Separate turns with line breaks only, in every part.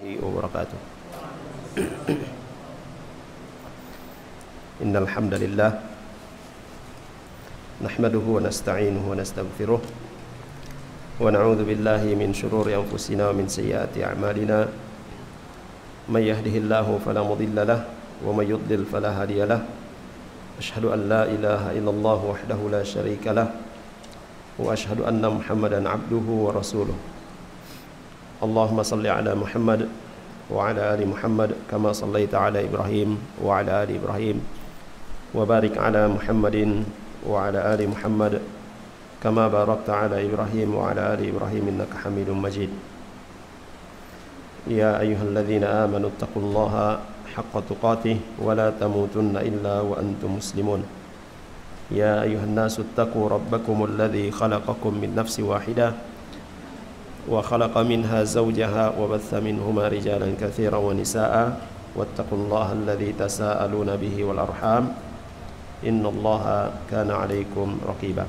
wabarakatuh. Innal hamdalillah nahmaduhu wa nasta'inuhu wa nastaghfiruh wa na'udzu billahi min shururi anfusina wa min sayyiati a'malina may yahdihillahu fala mudilla lahu wa may yudlil fala hadiya lahu asyhadu an la ilaha illallah wahdahu la syarika lahu wa asyhadu anna muhammadan abduhu wa rasuluh. Allahumma salli ala Muhammad wa ala ali Muhammad kama sallaita ala Ibrahim wa ala ali Ibrahim wa barik ala Muhammadin wa ala ali Muhammad kama barakta ala Ibrahim wa ala ali Ibrahim innaka Hamidum Majid. Ya ayyuhalladzina amanu taqullaha haqqa tuqatih wa la tamutunna illa wa antum muslimun. Ya ayyuhan nasu taqu rabbakumul ladzi khalaqakum min nafsin wahidah wa khalaqa minha zawjaha wa batha minhuma rijalan katsiran wa nisaa'a wattaqullaha alladzi tasaaluna bihi wal arham innallaha kana 'alaikum raqiba.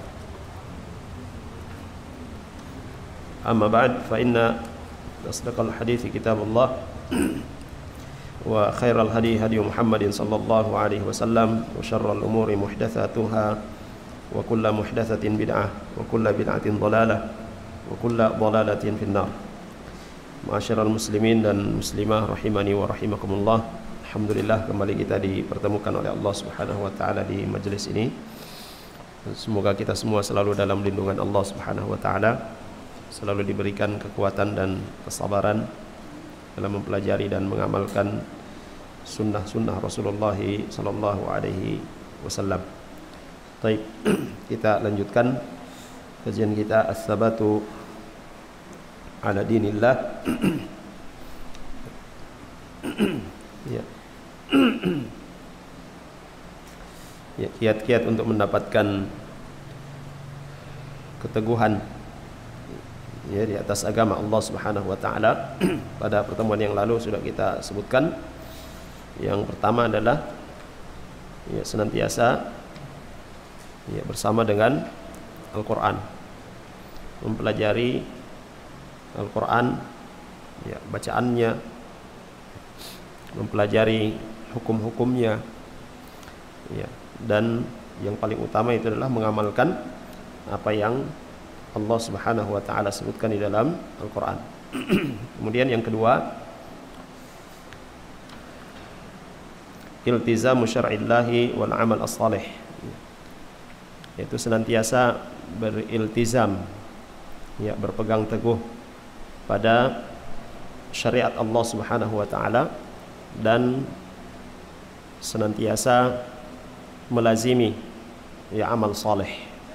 Amma ba'd fa inna asdaqal hadithi kitabullah wa khairal hadi hadi Muhammadin sallallahu alaihi wasallam wa syarrul umuri muhdatsatuha wa kullu muhdatsatin bid'ah wa kullu bid'atin dhalalah wa kullu dhalalatin finnar. Ma'asyiral muslimin dan muslimah rahimani wa rahimakumullah. Alhamdulillah kembali kita dipertemukan oleh Allah Subhanahu wa taala di majelis ini. Semoga kita semua selalu dalam lindungan Allah Subhanahu wa taala, selalu diberikan kekuatan dan kesabaran dalam mempelajari dan mengamalkan sunnah-sunnah Rasulullah sallallahu alaihi wasallam. Baik, kita lanjutkan kajian kita as-sabatu ala dinillah. Ya. Ya, kiat-kiat untuk mendapatkan keteguhan ya di atas agama Allah Subhanahu wa taala. Pada pertemuan yang lalu sudah kita sebutkan. Yang pertama adalah ya senantiasa ya bersama dengan Al-Qur'an. Mempelajari Al-Quran ya, bacaannya, mempelajari hukum-hukumnya ya, dan yang paling utama itu adalah mengamalkan apa yang Allah Subhanahu wa taala sebutkan di dalam Al-Quran. Kemudian yang kedua, iltizamu syar'illahi wal amal as-salih, yaitu senantiasa beriltizam ya, berpegang teguh pada syariat Allah Subhanahu wa taala dan senantiasa melazimi ya amal saleh.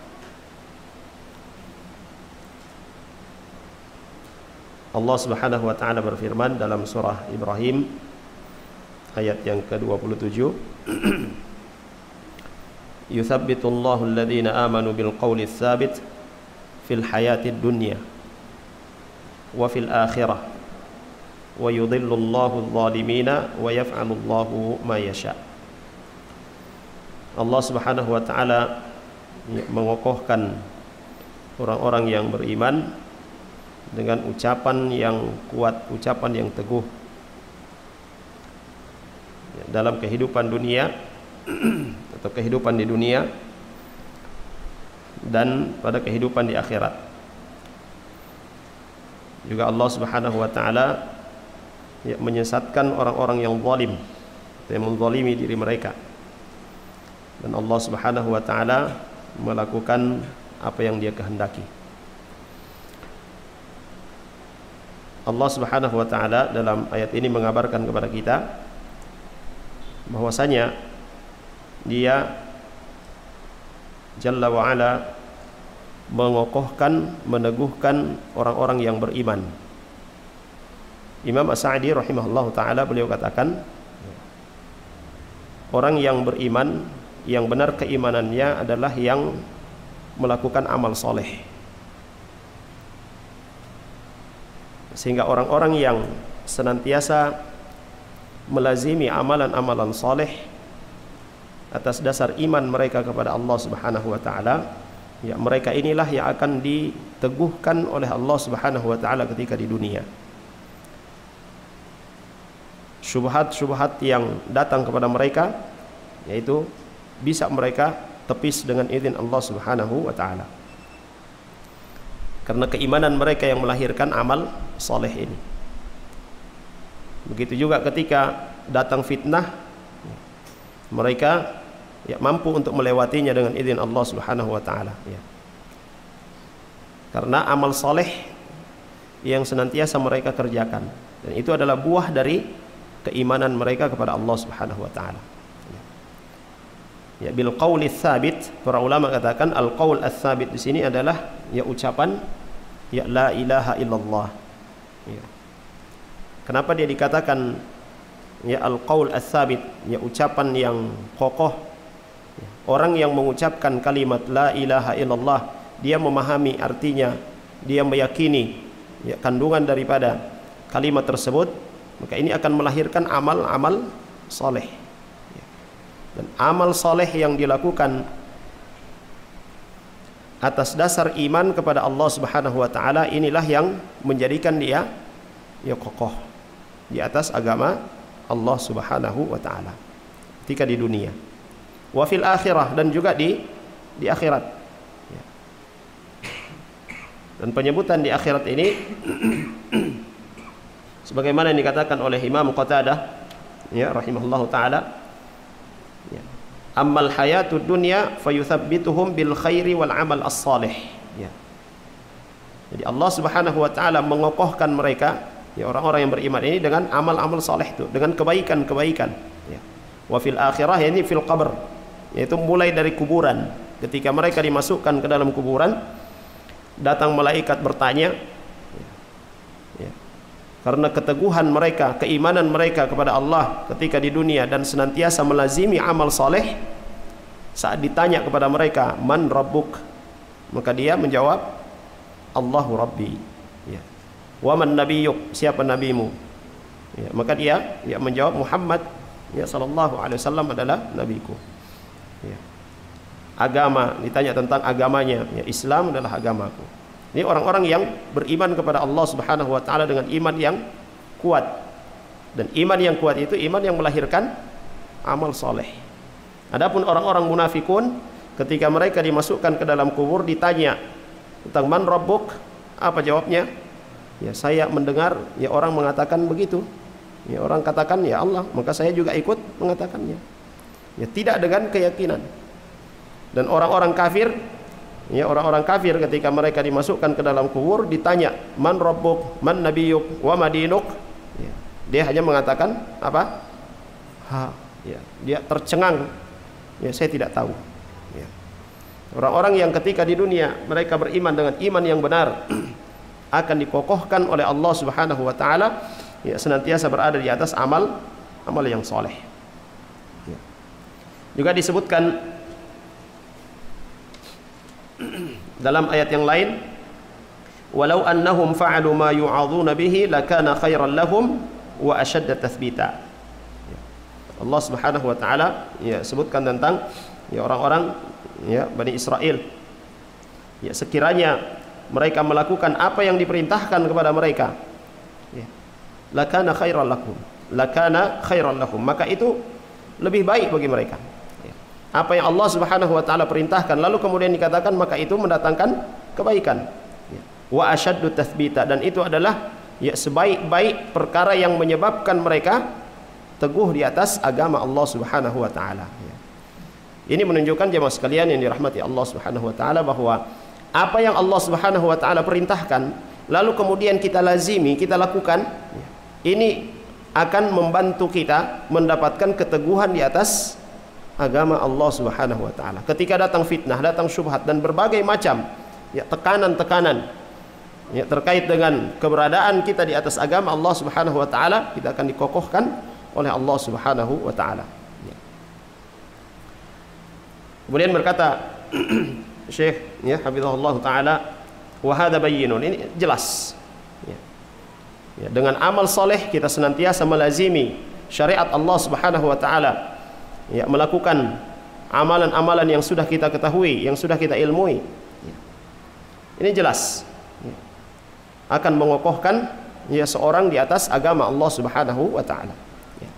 Allah Subhanahu wa taala berfirman dalam surah Ibrahim ayat yang ke-27, yuthabbitullahu alladhina amanu bil qawli tsabit fil hayatid dunya wa fil akhirah wa yudhillullahu adh-dhalimina wa yaf'alullahu ma yasha. Allah Subhanahu wa taala mengokohkan orang-orang yang beriman dengan ucapan yang kuat, ucapan yang teguh dalam kehidupan dunia atau kehidupan di dunia dan pada kehidupan di akhirat. Juga Allah Subhanahu wa taala ya, menyesatkan orang-orang yang zalim, yang menzalimi diri mereka. Dan Allah Subhanahu wa taala melakukan apa yang Dia kehendaki. Allah Subhanahu wa taala dalam ayat ini mengabarkan kepada kita bahwasanya Dia Jalla wa ala mengokohkan, meneguhkan orang-orang yang beriman. Imam As-Sa'di rahimahullah ta'ala beliau katakan, orang yang beriman, yang benar keimanannya adalah yang melakukan amal soleh. Sehingga orang-orang yang senantiasa melazimi amalan-amalan soleh atas dasar iman mereka kepada Allah Subhanahu wa ta'ala, ya, mereka inilah yang akan diteguhkan oleh Allah Subhanahu wa ta'ala ketika di dunia. syubhat-syubhat yang datang kepada mereka, yaitu bisa mereka tepis dengan izin Allah Subhanahu wa taala. Karena keimanan mereka yang melahirkan amal soleh ini. Begitu juga ketika datang fitnah, mereka mampu untuk melewatinya dengan izin Allah Subhanahu wa taala, Karena amal soleh yang senantiasa mereka kerjakan, dan itu adalah buah dari keimanan mereka kepada Allah Subhanahu wa taala. Bil qauli tsabit, para ulama katakan al qaul ats-tsabit di sini adalah ucapan la ilaha illallah. Kenapa dia dikatakan al qaul ats-tsabit, ucapan yang kokoh? Orang yang mengucapkan kalimat la ilaha illallah, dia memahami artinya, dia meyakini kandungan daripada kalimat tersebut, maka ini akan melahirkan amal-amal soleh. Dan amal soleh yang dilakukan atas dasar iman kepada Allah Subhanahu wa taala, inilah yang menjadikan dia kokoh di atas agama Allah Subhanahu wa taala ketika di dunia. Wa fil akhirah, dan juga di akhirat. Dan penyebutan di akhirat ini sebagaimana yang dikatakan oleh Imam Qatadah rahimahullahu taala, ammal hayatud dunya fayuthabbituhum bil khairi wal amal as-salih. Jadi Allah Subhanahu wa taala mengokohkan mereka, orang-orang yang beriman ini, dengan amal-amal saleh itu, dengan kebaikan-kebaikan. Wa fil akhirah, ini fil qabr, yaitu mulai dari kuburan. Ketika mereka dimasukkan ke dalam kuburan, datang malaikat bertanya, karena keteguhan mereka, keimanan mereka kepada Allah ketika di dunia dan senantiasa melazimi amal saleh, saat ditanya kepada mereka, man rabbuk, maka dia menjawab, Allahu rabbi. Wa man nabiyyuk, siapa nabimu? Maka dia menjawab, Muhammad sallallahu alaihi wasallam adalah nabiku. Agama, ditanya tentang agamanya, Islam adalah agamaku. Ini orang-orang yang beriman kepada Allah Subhanahu wa taala dengan iman yang kuat. Dan iman yang kuat itu iman yang melahirkan amal soleh. Adapun orang-orang munafikun, ketika mereka dimasukkan ke dalam kubur, ditanya tentang man rabbuk, apa jawabnya? Saya mendengar orang mengatakan begitu. Orang katakan Allah, maka saya juga ikut mengatakannya. Tidak dengan keyakinan. Dan orang-orang kafir, orang-orang kafir ketika mereka dimasukkan ke dalam kubur, ditanya man rabbuk, man nabiyyuk, wa madinuk, dia hanya mengatakan apa? Dia tercengang, saya tidak tahu. Orang-orang yang ketika di dunia mereka beriman dengan iman yang benar, akan dikokohkan oleh Allah Subhanahu wa taala, senantiasa berada di atas amal yang soleh. Juga disebutkan dalam ayat yang lain, walau annahum fa'alu ma yu'adhuna bihi lakana khairan lahum wa ashadda tathbita. Allah Subhanahu wa taala sebutkan tentang orang-orang Bani Israel, sekiranya mereka melakukan apa yang diperintahkan kepada mereka, lakana khairan lakum, maka itu lebih baik bagi mereka. Apa yang Allah Subhanahu wa taala perintahkan lalu kemudian dikatakan, maka itu mendatangkan kebaikan. Wa asyaddu tathbita, dan itu adalah sebaik-baik perkara yang menyebabkan mereka teguh di atas agama Allah Subhanahu wa taala. Ini menunjukkan jemaah sekalian yang dirahmati Allah Subhanahu wa taala, bahwa apa yang Allah Subhanahu wa taala perintahkan lalu kemudian kita lazimi, kita lakukan, ini akan membantu kita mendapatkan keteguhan di atas agama Allah Subhanahu wa taala. Ketika datang fitnah, datang syubhat dan berbagai macam tekanan-tekanan terkait dengan keberadaan kita di atas agama Allah Subhanahu wa taala, kita akan dikokohkan oleh Allah Subhanahu wa taala. Kemudian berkata Syekh hafizahullah taala, wa hadza bayyinun, ini jelas. Dengan amal soleh kita senantiasa melazimi syariat Allah Subhanahu wa taala, melakukan amalan-amalan yang sudah kita ketahui, yang sudah kita ilmui. Ini jelas akan mengokohkan seorang di atas agama Allah Subhanahu wa taala.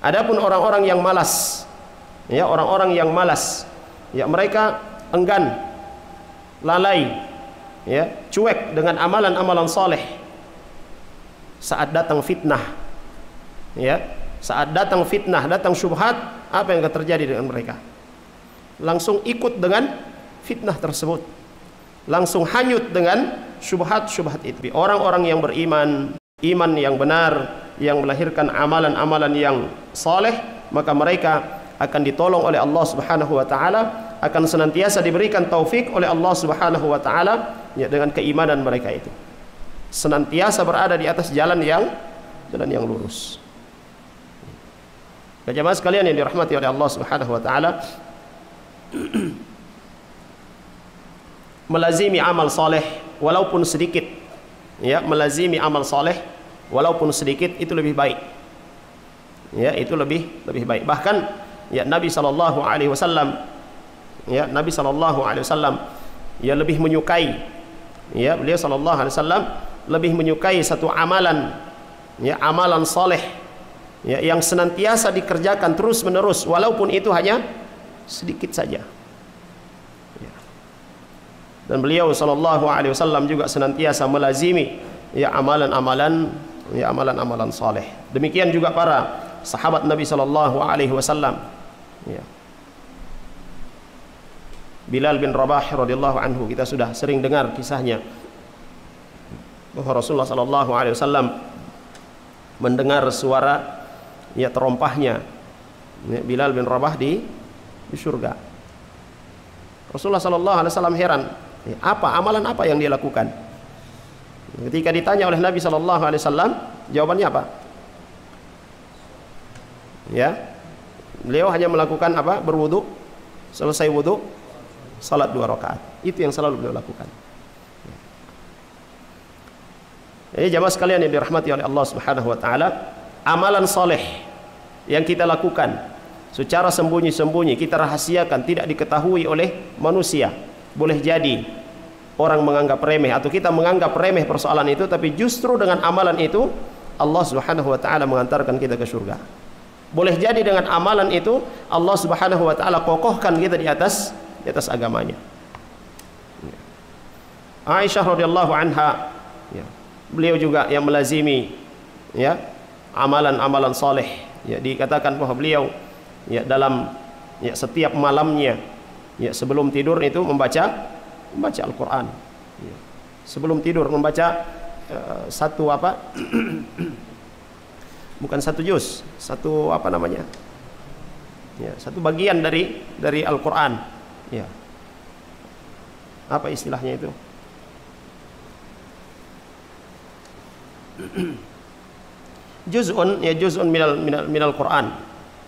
Adapun orang-orang yang malas, ya, orang-orang yang malas, ya, mereka enggan, lalai, ya, cuek dengan amalan-amalan saleh. Saat datang fitnah, ya, saat datang fitnah, datang syubhat, apa yang akan terjadi dengan mereka? Langsung ikut dengan fitnah tersebut, langsung hanyut dengan syubhat-syubhat itu. Orang-orang yang beriman, iman yang benar, yang melahirkan amalan-amalan yang saleh, maka mereka akan ditolong oleh Allah Subhanahu wa taala, akan senantiasa diberikan taufik oleh Allah Subhanahu wa taala, ya, dengan keimanan mereka itu. Senantiasa berada di atas jalan yang lurus. Jemaah sekalian yang dirahmati oleh Allah Subhanahu wa taala, melazimi amal saleh walaupun sedikit, ya, melazimi amal saleh walaupun sedikit itu lebih baik, ya, itu lebih baik. Bahkan, ya, Nabi sallallahu alaihi wasallam, ya, Nabi sallallahu alaihi wasallam, ya, lebih menyukai, ya, beliau sallallahu alaihi wasallam lebih menyukai satu amalan, ya, amalan saleh, ya, yang senantiasa dikerjakan terus menerus walaupun itu hanya sedikit saja, ya. Dan beliau sallallahu alaihi wasallam juga senantiasa melazimi, ya, amalan-amalan, ya, amalan-amalan saleh. Demikian juga para sahabat Nabi sallallahu alaihi wasallam, ya. Bilal bin Rabah radhiyallahu anhu, kita sudah sering dengar kisahnya bahwa Rasulullah sallallahu alaihi wasallam mendengar suara, ya, terompahnya, ya, Bilal bin Rabah di surga. Rasulullah sallallahu alaihi wasallam heran, ya, amalan apa yang dia lakukan? Ketika ditanya oleh Nabi sallallahu alaihi wasallam, jawabannya apa? Ya, beliau hanya melakukan apa? Berwudu, selesai wudu, salat 2 rakaat. Itu yang selalu beliau lakukan. Jadi jamaah sekalian yang dirahmati oleh Allah Subhanahu wa taala, amalan soleh yang kita lakukan secara sembunyi-sembunyi, kita rahasiakan, tidak diketahui oleh manusia, boleh jadi orang menganggap remeh atau kita menganggap remeh persoalan itu, tapi justru dengan amalan itu Allah Subhanahu wa taala mengantarkan kita ke surga. Boleh jadi dengan amalan itu Allah Subhanahu wa taala kokohkan kita di atas agamanya. Aisyah radhiyallahu anha, ya, beliau juga yang melazimi, ya, amalan-amalan saleh, ya, dikatakan bahwa beliau, ya, dalam, ya, setiap malamnya, ya, sebelum tidur itu membaca Al-Quran, ya. Sebelum tidur membaca satu apa bukan satu juz, satu apa namanya, ya, satu bagian dari Al-Quran, ya, apa istilahnya itu, juz'un, ya, juz'un minal Quran,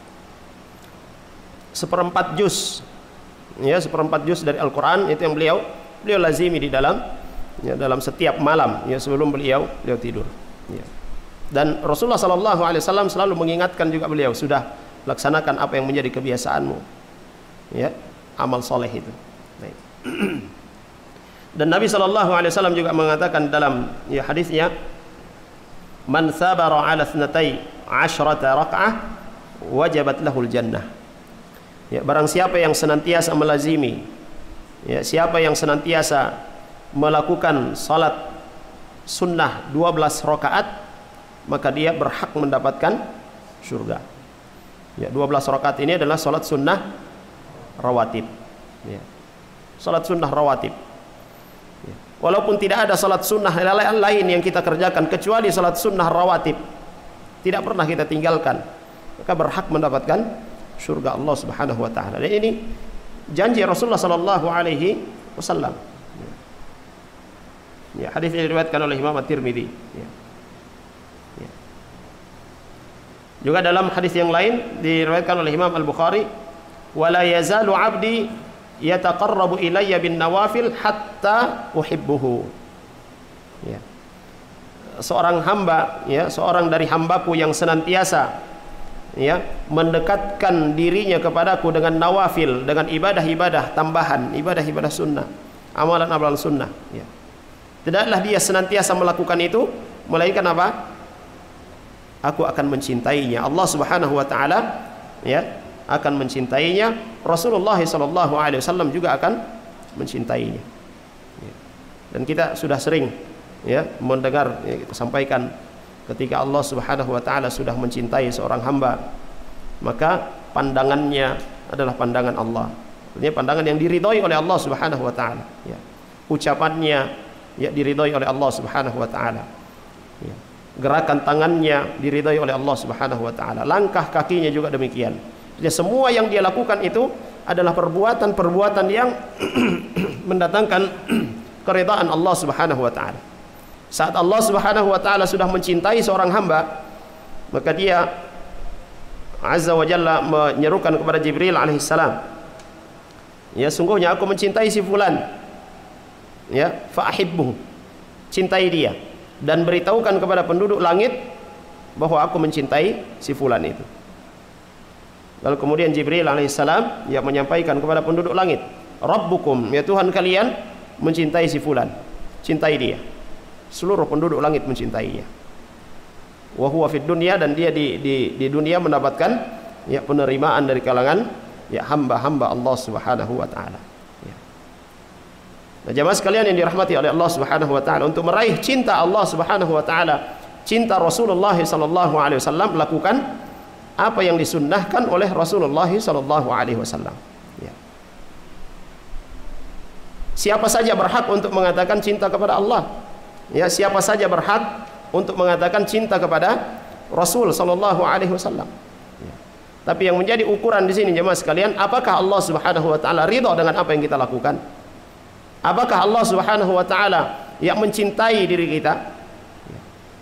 seperempat juz, ya, seperempat juz dari Al-Quran, itu yang beliau lazimi di dalam, ya, dalam setiap malam, ya, sebelum beliau tidur, ya. Dan Rasulullah sallallahu alaihi wasallam selalu mengingatkan juga beliau, sudah laksanakan apa yang menjadi kebiasaanmu, ya, amal soleh itu. Baik. Dan Nabi sallallahu alaihi wasallam juga mengatakan dalam, ya, hadisnya, man sabara ala 12 raka'ah wajabat lahul jannah. Ya, barang siapa yang senantiasa melazimi, ya, siapa yang senantiasa melakukan salat sunnah 12 rakaat, maka dia berhak mendapatkan surga. Ya, 12 rakaat ini adalah salat sunnah rawatib, ya, salat sunnah rawatib. Ya. Walaupun tidak ada salat sunnah lain yang kita kerjakan kecuali salat sunnah rawatib, tidak pernah kita tinggalkan, maka berhak mendapatkan surga Allah Subhanahu wa taala. Dan ini janji Rasulullah sallallahu alaihi wasallam. Ya, hadis ini diriwayatkan oleh Imam At-Tirmidzi, ya. Ya. Juga dalam hadis yang lain diriwayatkan oleh Imam Al-Bukhari, wala yazalu 'abdi yataqarrabu ilayya bin nawafil hatta uhibbuhu. Ya. Seorang hamba, ya, seorang dari hambaku yang senantiasa, ya, mendekatkan dirinya kepadaku dengan nawafil, dengan ibadah-ibadah tambahan, ibadah-ibadah sunnah, amalan-amalan sunnah, ya. Tidaklah dia senantiasa melakukan itu, melainkan apa? aku akan mencintainya. Allah Subhanahu wa taala ya akan mencintainya. Rasulullah sallallahu alaihi wasallam juga akan mencintainya. Ya. Dan kita sudah sering ya mendengar ya, kita sampaikan ketika Allah Subhanahu wa taala sudah mencintai seorang hamba, maka pandangannya adalah pandangan Allah. Artinya pandangan yang diridhoi oleh Allah Subhanahu wa taala, ya. Ucapannya ya diridhoi oleh Allah Subhanahu wa taala. Ya. Gerakan tangannya diridhoi oleh Allah Subhanahu wa taala. Langkah kakinya juga demikian. Jadi semua yang dia lakukan itu adalah perbuatan-perbuatan yang mendatangkan keridhaan Allah Subhanahu wa taala. Saat Allah Subhanahu wa taala sudah mencintai seorang hamba, maka dia Azza wa Jalla menyerukan kepada Jibril alaihissalam, ya sungguhnya aku mencintai si fulan, ya fa'ahibbuhu, cintai dia, dan beritahukan kepada penduduk langit bahwa aku mencintai si fulan itu. Lalu kemudian Jibril alaihissalam ya menyampaikan kepada penduduk langit, Rabbukum, ya Tuhan kalian mencintai si fulan, cintai dia. Seluruh penduduk langit mencintainya. Wa huwa fid dunya, dan dia di dunia mendapatkan ya penerimaan dari kalangan ya hamba-hamba Allah Subhanahu wa taala. Ya. Nah, jemaah sekalian yang dirahmati oleh Allah Subhanahu wa taala, untuk meraih cinta Allah Subhanahu wa taala, cinta Rasulullah sallallahu alaihi wasallam, lakukan apa yang disunnahkan oleh Rasulullah sallallahu alaihi wasallam. Ya. Siapa saja berhak untuk mengatakan cinta kepada Allah. Ya, siapa saja berhak untuk mengatakan cinta kepada Rasul sallallahu alaihi wasallam. Ya. Tapi yang menjadi ukuran di sini jemaah sekalian, apakah Allah Subhanahu wa taala ridha dengan apa yang kita lakukan? Apakah Allah Subhanahu wa taala yang mencintai diri kita? Ya.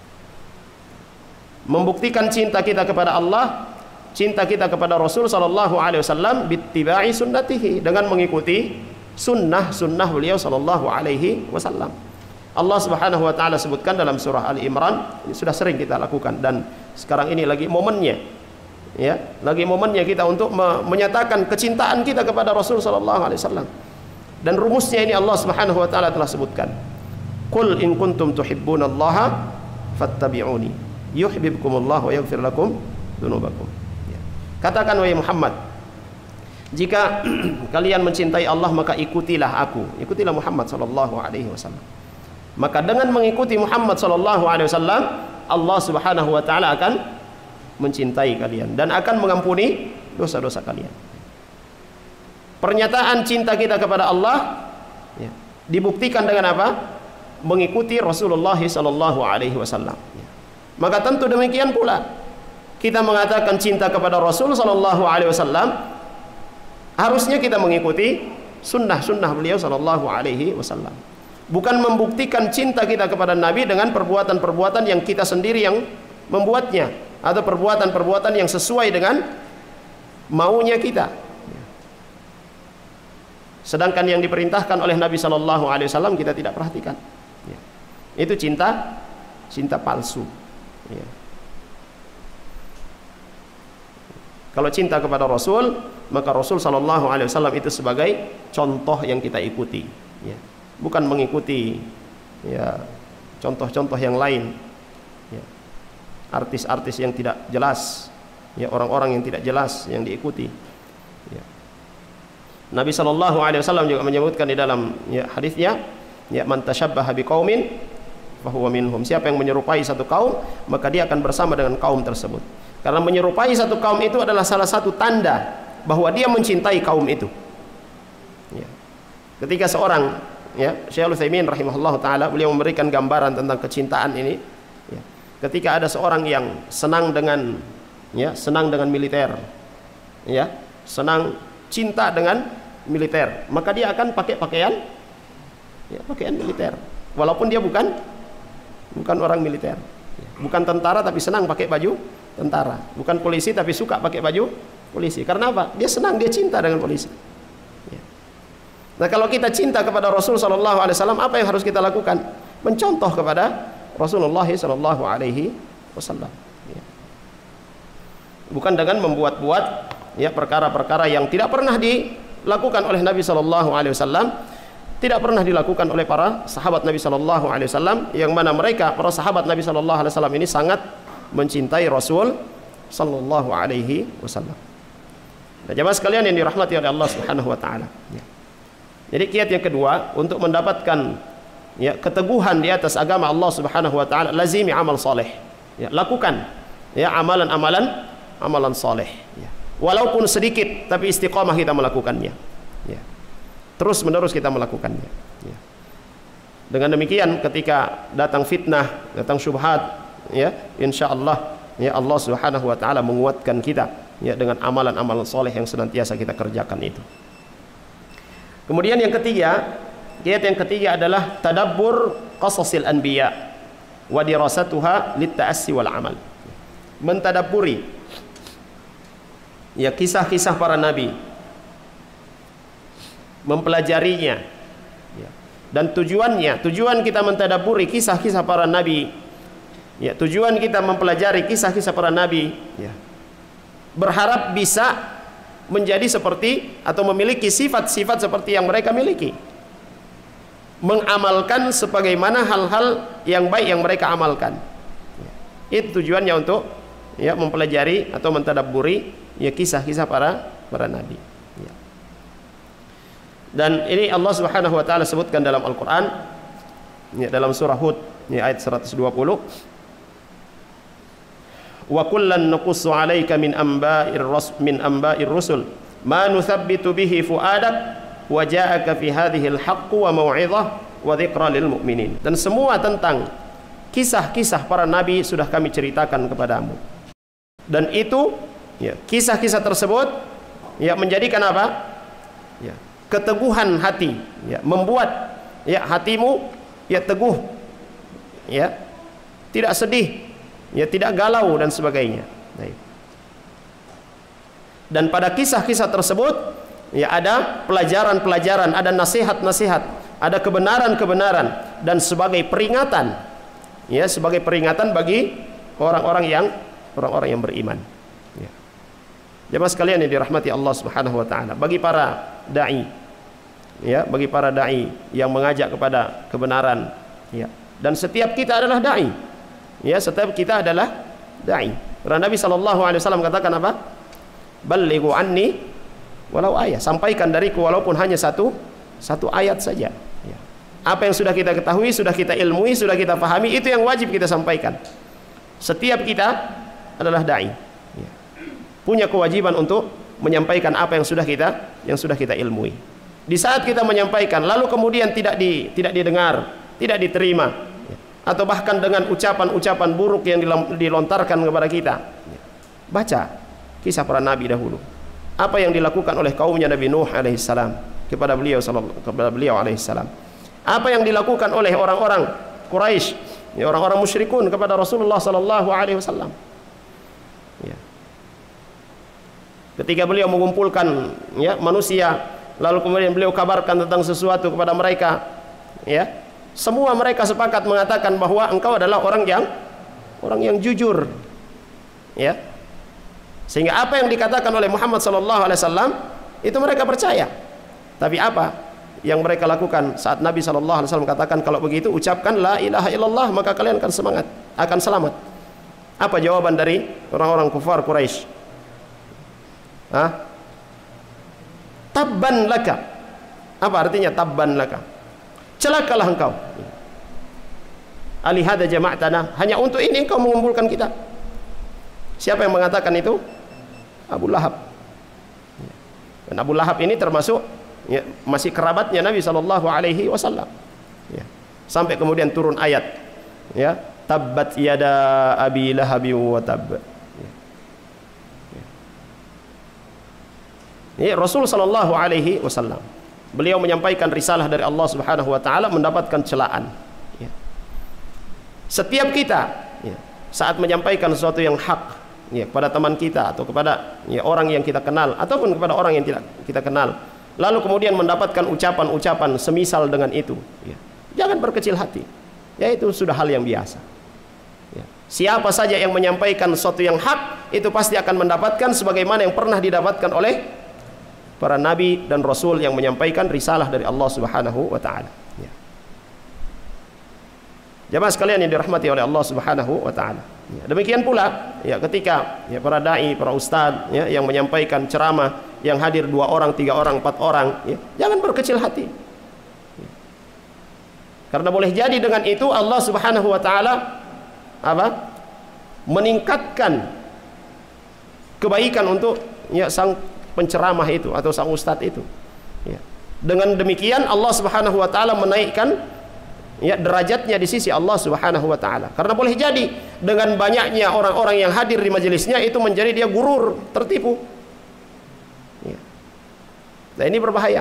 Membuktikan cinta kita kepada Allah, cinta kita kepada Rasul sallallahu alaihi wasallam bittiba'i sunnatihi, dengan mengikuti sunnah beliau sallallahu alaihi wasallam. Allah Subhanahu wa taala sebutkan dalam surah Ali Imran, ini sudah sering kita lakukan dan sekarang ini lagi momennya. Ya, lagi momennya kita untuk menyatakan kecintaan kita kepada Rasul sallallahu alaihi wasallam. Dan rumusnya ini Allah Subhanahu wa taala telah sebutkan. Qul in kuntum tuhibbunallaha fattabi'uni yuhibbukumullah wa yaghfir lakum dzunubakum. Ya. Katakan wahai Muhammad, jika kalian mencintai Allah maka ikutilah aku, ikutilah Muhammad sallallahu alaihi wasallam. Maka dengan mengikuti Muhammad sallallahu alaihi wasallam, Allah Subhanahu wa taala akan mencintai kalian dan akan mengampuni dosa-dosa kalian. Pernyataan cinta kita kepada Allah ya, dibuktikan dengan apa? Mengikuti Rasulullah sallallahu alaihi wasallam. Ya. Maka tentu demikian pula kita mengatakan cinta kepada Rasul sallallahu alaihi wasallam, harusnya kita mengikuti sunnah beliau sallallahu alaihi wasallam. Bukan membuktikan cinta kita kepada Nabi dengan perbuatan-perbuatan yang kita sendiri yang membuatnya, atau perbuatan-perbuatan yang sesuai dengan maunya kita. Sedangkan yang diperintahkan oleh Nabi Shallallahu Alaihi Wasallam kita tidak perhatikan. Itu cinta palsu. Kalau cinta kepada Rasul, maka Rasul Shallallahu Alaihi Wasallam itu sebagai contoh yang kita ikuti. Bukan mengikuti ya contoh-contoh yang lain, ya. Artis-artis yang tidak jelas, ya orang-orang yang tidak jelas yang diikuti. Ya. Nabi Shallallahu Alaihi Wasallam juga menyebutkan di dalam ya, hadisnya, ya man tashabbaha biqaumin fahuwa minhum. Siapa yang menyerupai satu kaum, maka dia akan bersama dengan kaum tersebut. Karena menyerupai satu kaum itu adalah salah satu tanda bahwa dia mencintai kaum itu. Ya. Ketika seorang ya, Syaikhul Utsaimin rahimahullah taala beliau memberikan gambaran tentang kecintaan ini. Ya. Ketika ada seorang yang senang dengan militer, ya, senang cinta dengan militer, maka dia akan pakai pakaian militer, walaupun dia bukan orang militer, ya. Bukan tentara tapi senang pakai baju tentara, bukan polisi tapi suka pakai baju polisi. Karena apa? Dia senang, dia cinta dengan polisi. Nah, kalau kita cinta kepada Rasul sallallahu alaihi wasallam, apa yang harus kita lakukan? Mencontoh kepada Rasulullah sallallahu alaihi wasallam. Bukan dengan membuat-buat ya perkara-perkara yang tidak pernah dilakukan oleh Nabi sallallahu alaihi wasallam, tidak pernah dilakukan oleh para sahabat Nabi sallallahu alaihi wasallam, yang mana mereka para sahabat Nabi sallallahu alaihi wasallam ini sangat mencintai Rasul sallallahu alaihi wasallam. Nah, jemaah sekalian yang dirahmati oleh Allah Subhanahu wa taala. Ya. Jadi kiat yang kedua untuk mendapatkan ya keteguhan di atas agama Allah Subhanahu wa taala, lazimi amal saleh. Ya, lakukan ya amalan saleh. Ya. Walaupun sedikit tapi istiqamah kita melakukannya. Ya. Terus menerus kita melakukannya. Ya. Dengan demikian ketika datang fitnah, datang syubhat, ya, insyaallah ya Allah Subhanahu wa taala menguatkan kita ya dengan amalan-amalan soleh yang senantiasa kita kerjakan itu. Kemudian yang ketiga, kiat yang ketiga adalah tadabbur qasasil anbiya wa dirasatuha litta'assi wal amal. Mentadabburi ya kisah-kisah para nabi, mempelajarinya ya. Dan tujuan kita mentadabburi kisah-kisah para nabi ya, tujuan kita mempelajari kisah-kisah para nabi ya, berharap bisa menjadi seperti atau memiliki sifat-sifat seperti yang mereka miliki, mengamalkan sebagaimana hal-hal yang baik yang mereka amalkan. Itu tujuannya untuk ya mempelajari atau mentadabburi ya kisah-kisah para nabi. Ya. Dan ini Allah Subhanahu wa taala sebutkan dalam Al-Qur'an ya, dalam surah Hud ya, ayat 120. Wa kullan naqussu 'alaika min amba'ir rusul ma nuthabbitu bihi fu'adak wa ja'aka fi hadhihi al-haqqu wa mau'izah wa dzikra lil mu'minin. Dan semua tentang kisah-kisah para nabi sudah kami ceritakan kepadamu. Dan itu ya, kisah-kisah tersebut ya menjadikan apa? Ya, keteguhan hati, ya, membuat ya hatimu ya teguh, ya, tidak sedih, ya, tidak galau dan sebagainya. Dan pada kisah-kisah tersebut ya ada pelajaran-pelajaran, ada nasihat-nasihat, ada kebenaran-kebenaran, dan sebagai peringatan, ya, sebagai peringatan bagi orang-orang yang beriman. Ya. Jemaah sekalian yang dirahmati Allah Subhanahu wa taala, bagi para dai, ya, bagi para dai yang mengajak kepada kebenaran, ya, dan setiap kita adalah dai. Ya, setiap kita adalah dai. Karena Nabi sallallahu alaihi wasallam katakan apa? Ballighu anni walau ayat. Sampaikan dariku walaupun hanya satu ayat saja. Ya. Apa yang sudah kita ketahui, sudah kita ilmui, sudah kita pahami, itu yang wajib kita sampaikan. Setiap kita adalah dai. Ya. Punya kewajiban untuk menyampaikan apa yang sudah kita ilmui. Di saat kita menyampaikan lalu kemudian tidak didengar, tidak diterima, atau bahkan dengan ucapan-ucapan buruk yang dilontarkan kepada kita, baca kisah para nabi dahulu. Apa yang dilakukan oleh kaumnya Nabi Nuh alaihissalam kepada beliau alaihissalam. Apa yang dilakukan oleh orang-orang Quraisy, ya, orang-orang musyrikun kepada Rasulullah sallallahu alaihi wasallam. Ya. Ketika beliau mengumpulkan ya manusia, lalu kemudian beliau kabarkan tentang sesuatu kepada mereka, ya, semua mereka sepakat mengatakan bahwa engkau adalah orang yang jujur, ya. Sehingga apa yang dikatakan oleh Muhammad sallallahu alaihi wasallam itu mereka percaya. Tapi apa yang mereka lakukan saat Nabi sallallahu alaihi wasallam katakan kalau begitu ucapkan la ilaha illallah maka kalian akan selamat. Apa jawaban dari orang-orang kufar Quraisy? Tabban laka. Apa artinya tabban laka? Celakalah engkau. Alihada jama'tana, hanya untuk ini engkau mengumpulkan kita. Siapa yang mengatakan itu? Abu Lahab. Dan Abu Lahab ini termasuk ya, masih kerabatnya Nabi sallallahu alaihi wasallam. Ya. Sampai kemudian turun ayat, ya, tabbat yada abi lahabi wa tab. Ini Rasul sallallahu alaihi wasallam. Beliau menyampaikan risalah dari Allah Subhanahu wa taala mendapatkan celaan. Ya. Setiap kita ya, saat menyampaikan sesuatu yang hak ya, kepada teman kita atau kepada ya, orang yang kita kenal ataupun kepada orang yang tidak kita kenal, lalu kemudian mendapatkan ucapan-ucapan semisal dengan itu, ya, jangan berkecil hati. Ya, itu sudah hal yang biasa. Ya. Siapa saja yang menyampaikan sesuatu yang hak itu pasti akan mendapatkan sebagaimana yang pernah didapatkan oleh para nabi dan rasul yang menyampaikan risalah dari Allah Subhanahu wa taala. Ya. Jamaah sekalian yang dirahmati oleh Allah Subhanahu wa taala. Ya, demikian pula ya ketika ya para dai, para ustadz ya yang menyampaikan ceramah yang hadir 2 orang, 3 orang, 4 orang, ya, jangan berkecil hati. Ya. Karena boleh jadi dengan itu Allah Subhanahu wa taala apa? Meningkatkan kebaikan untuk ya sang penceramah itu atau sang ustadz itu. Ya. Dengan demikian Allah Subhanahu wa taala menaikkan ya derajatnya di sisi Allah Subhanahu wa taala. Karena boleh jadi dengan banyaknya orang-orang yang hadir di majelisnya itu menjadi dia gurur, tertipu. Ya. Nah, ini berbahaya.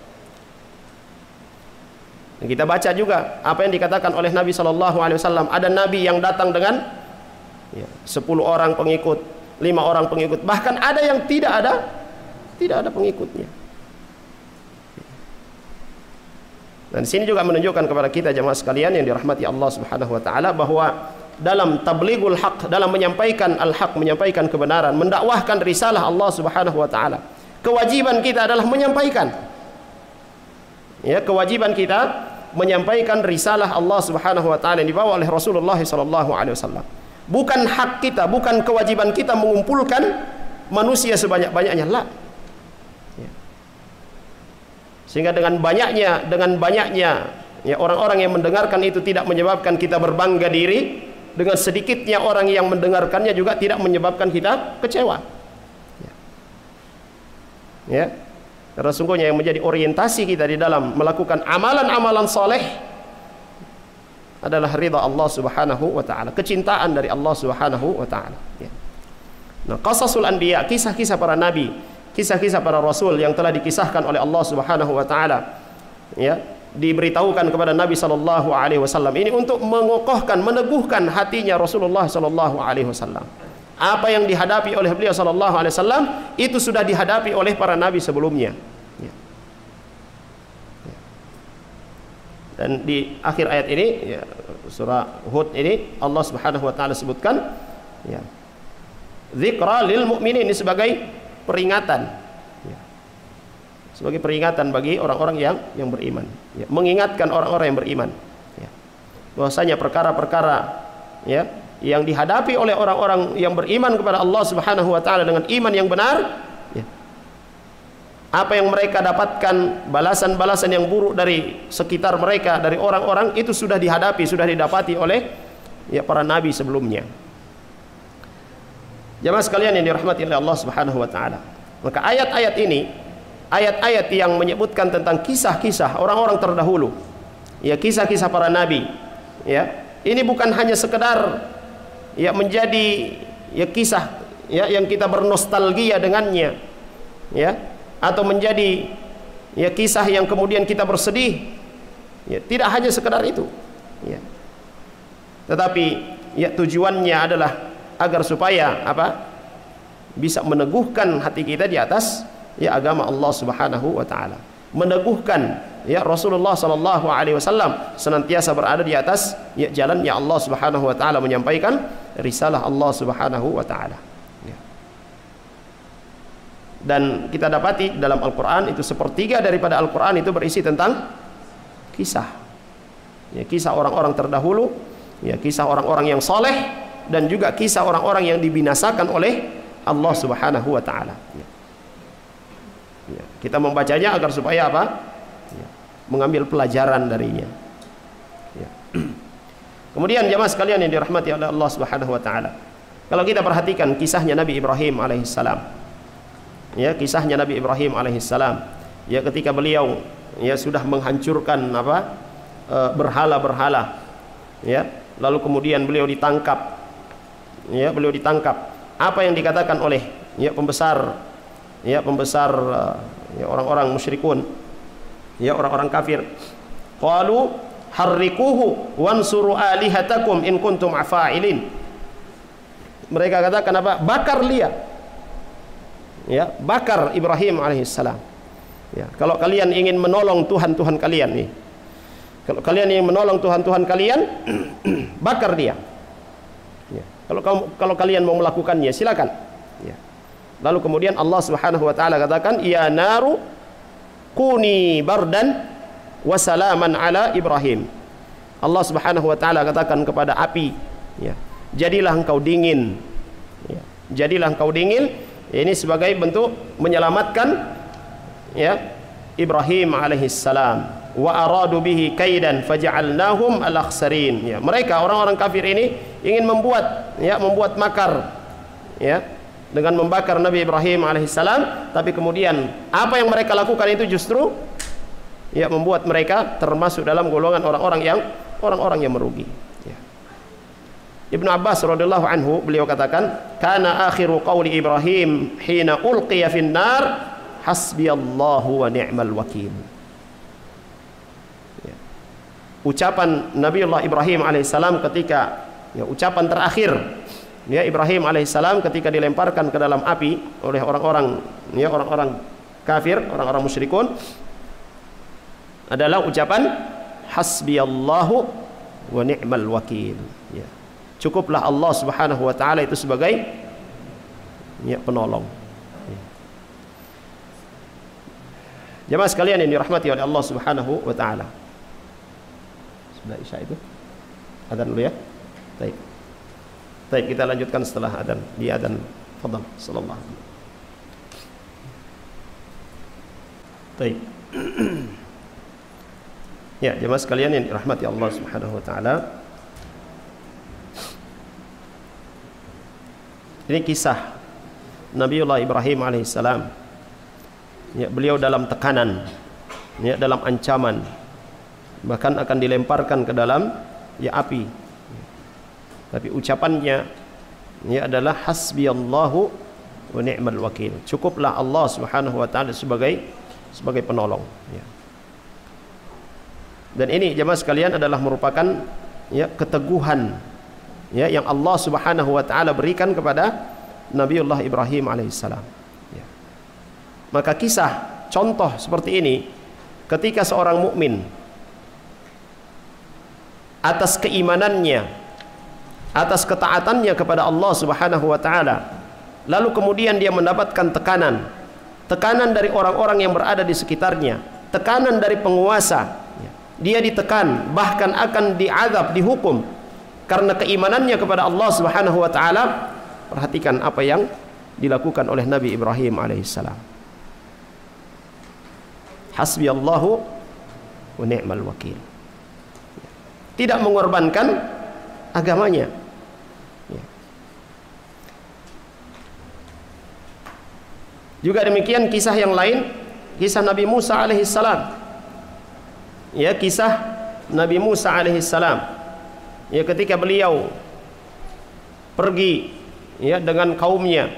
Dan kita baca juga apa yang dikatakan oleh Nabi sallallahu alaihi wasallam, ada nabi yang datang dengan ya, 10 orang pengikut, 5 orang pengikut, bahkan ada yang tidak ada pengikutnya. Dan sini juga menunjukkan kepada kita jemaah sekalian yang dirahmati Allah Subhanahu wa taala bahwa dalam tablighul haq, dalam menyampaikan al-haq, menyampaikan kebenaran, mendakwahkan risalah Allah Subhanahu wa taala, kewajiban kita adalah menyampaikan. Ya, kewajiban kita menyampaikan risalah Allah Subhanahu wa taala yang dibawa oleh Rasulullah sallallahu alaihi wasallam. Bukan hak kita, bukan kewajiban kita mengumpulkan manusia sebanyak-banyaknya, la. Sehingga dengan banyaknya ya orang-orang yang mendengarkan itu tidak menyebabkan kita berbangga diri, dengan sedikitnya orang yang mendengarkannya juga tidak menyebabkan kita kecewa. Ya. Karena sungguhnya yang menjadi orientasi kita di dalam melakukan amalan-amalan soleh adalah ridha Allah Subhanahu wa taala, kecintaan dari Allah Subhanahu wa taala. Ya. Nah, qasasul anbiya, kisah-kisah para nabi, kisah-kisah para rasul yang telah dikisahkan oleh Allah Subhanahu wa taala, ya, diberitahukan kepada Nabi sallallahu alaihi wasallam ini untuk mengokohkan, meneguhkan hatinya Rasulullah sallallahu alaihi wasallam. Apa yang dihadapi oleh beliau sallallahu alaihi wasallam itu sudah dihadapi oleh para nabi sebelumnya. Ya. Ya. Dan di akhir ayat ini, ya, surah Hud ini Allah Subhanahu wa taala sebutkan, ya, dzikra lil mu'minin, ini sebagai peringatan, ya, sebagai peringatan bagi orang-orang yang beriman, ya, mengingatkan orang-orang yang beriman, ya, bahwasanya perkara-perkara ya yang dihadapi oleh orang-orang yang beriman kepada Allah Subhanahu wa taala dengan iman yang benar, ya, apa yang mereka dapatkan, balasan-balasan yang buruk dari sekitar mereka, dari orang-orang itu sudah dihadapi, sudah didapati oleh ya para nabi sebelumnya. Jamaah sekalian yang dirahmati oleh Allah Subhanahu wa taala. Maka ayat-ayat ini, ayat-ayat yang menyebutkan tentang kisah-kisah orang-orang terdahulu, ya, kisah-kisah para nabi, ya, ini bukan hanya sekedar ya menjadi ya kisah ya yang kita bernostalgia dengannya, ya, atau menjadi ya kisah yang kemudian kita bersedih, ya, tidak hanya sekedar itu, ya. Tetapi ya tujuannya adalah agar supaya apa? Bisa meneguhkan hati kita di atas ya agama Allah Subhanahu wa taala. Meneguhkan ya Rasulullah sallallahu alaihi wasallam senantiasa berada di atas ya jalannya Allah Subhanahu wa taala, menyampaikan risalah Allah Subhanahu wa taala. Ya. Dan kita dapati dalam Al-Qur'an itu sepertiga daripada Al-Qur'an itu berisi tentang kisah. Ya, kisah orang-orang terdahulu, ya, kisah orang-orang yang soleh, dan juga kisah orang-orang yang dibinasakan oleh Allah Subhanahu wa taala. Ya. Ya, kita membacanya agar supaya apa? Ya, mengambil pelajaran darinya. Ya. Kemudian jemaah sekalian yang dirahmati oleh Allah Subhanahu wa taala, kalau kita perhatikan kisahnya Nabi Ibrahim alaihissalam, ya, kisahnya Nabi Ibrahim alaihissalam, ya, ketika beliau ya sudah menghancurkan apa? Berhala-berhala, ya, lalu kemudian beliau ditangkap. Ya, beliau ditangkap. Apa yang dikatakan oleh ya pembesar ya orang-orang musyrikun, ya, orang-orang kafir, qalu harrikuhu wansuru alihatakum in kuntum afa'ilin. Mereka katakan apa? Bakar dia, ya, bakar Ibrahim alaihissalam, ya, kalau kalian ingin menolong Tuhan-Tuhan kalian nih, kalau kalian ingin menolong Tuhan-Tuhan kalian bakar dia. Kalau kalian mau melakukannya silakan. Ya. Lalu kemudian Allah Subhanahu wa taala katakan, ya naru kuni bardan wa salaman ala Ibrahim. Allah Subhanahu wa taala katakan kepada api, ya, jadilah engkau dingin. Ya, jadilah engkau dingin. Ini sebagai bentuk menyelamatkan, ya, Ibrahim alaihissalam. Wa aradu bihi kaidan faja'alnahum al-akhsarin. Ya, mereka orang-orang kafir ini ingin membuat makar, ya, dengan membakar Nabi Ibrahim alaihissalam, tapi kemudian apa yang mereka lakukan itu justru, ya, membuat mereka termasuk dalam golongan orang-orang yang merugi. Ya. Ibnu Abbas radhiyallahu anhu, beliau katakan, kana akhiru qauli Ibrahim hina ulqiya fin nar hasbiyallahu wa ni'mal wakil. Ya. Ucapan Nabiullah Ibrahim alaihissalam ketika, ya, ucapan terakhir, ya, Ibrahim alaihissalam ketika dilemparkan ke dalam api oleh orang-orang, ya, orang-orang kafir, orang-orang musyrikun, adalah ucapan hasbiyallahu wa ni'mal wakil. Ya. Cukuplah Allah Subhanahu wa taala itu sebagai, ya, penolong. Ya. Jemaah sekalian yang dirahmati oleh Allah Subhanahu wa taala. Sudah Isya itu? Adzan dulu ya. Baik. Baik, kita lanjutkan setelah adzan. Di adzan, fadhal sallallahu alaihi wasallam. Baik. Ya, jemaah sekalian yang dirahmati Allah Subhanahu wa taala. Ini kisah Nabiullah Ibrahim alaihissalam. Ya, beliau dalam tekanan, ya, dalam ancaman, bahkan akan dilemparkan ke dalam, ya, api. Tapi ucapannya, ya, adalah hasbiyallahu wa ni'mal wakil. Cukuplah Allah Subhanahu wa taala sebagai penolong. Ya. Dan ini jemaah sekalian adalah merupakan, ya, keteguhan, ya, yang Allah Subhanahu wa taala berikan kepada Nabiullah Ibrahim alaihissalam. Ya. Maka kisah contoh seperti ini ketika seorang mukmin atas keimanannya, atas ketaatannya kepada Allah Subhanahu wa taala, lalu kemudian dia mendapatkan tekanan dari orang-orang yang berada di sekitarnya, tekanan dari penguasa, dia ditekan, bahkan akan diazab, dihukum karena keimanannya kepada Allah Subhanahu wa taala. Perhatikan apa yang dilakukan oleh Nabi Ibrahim alaihissalam. Hasbiyallahu wa ni'mal wakil. Tidak mengorbankan agamanya. Juga demikian kisah yang lain, kisah Nabi Musa alaihissalam. Ya, kisah Nabi Musa alaihissalam. Ya, ketika beliau pergi, ya, dengan kaumnya,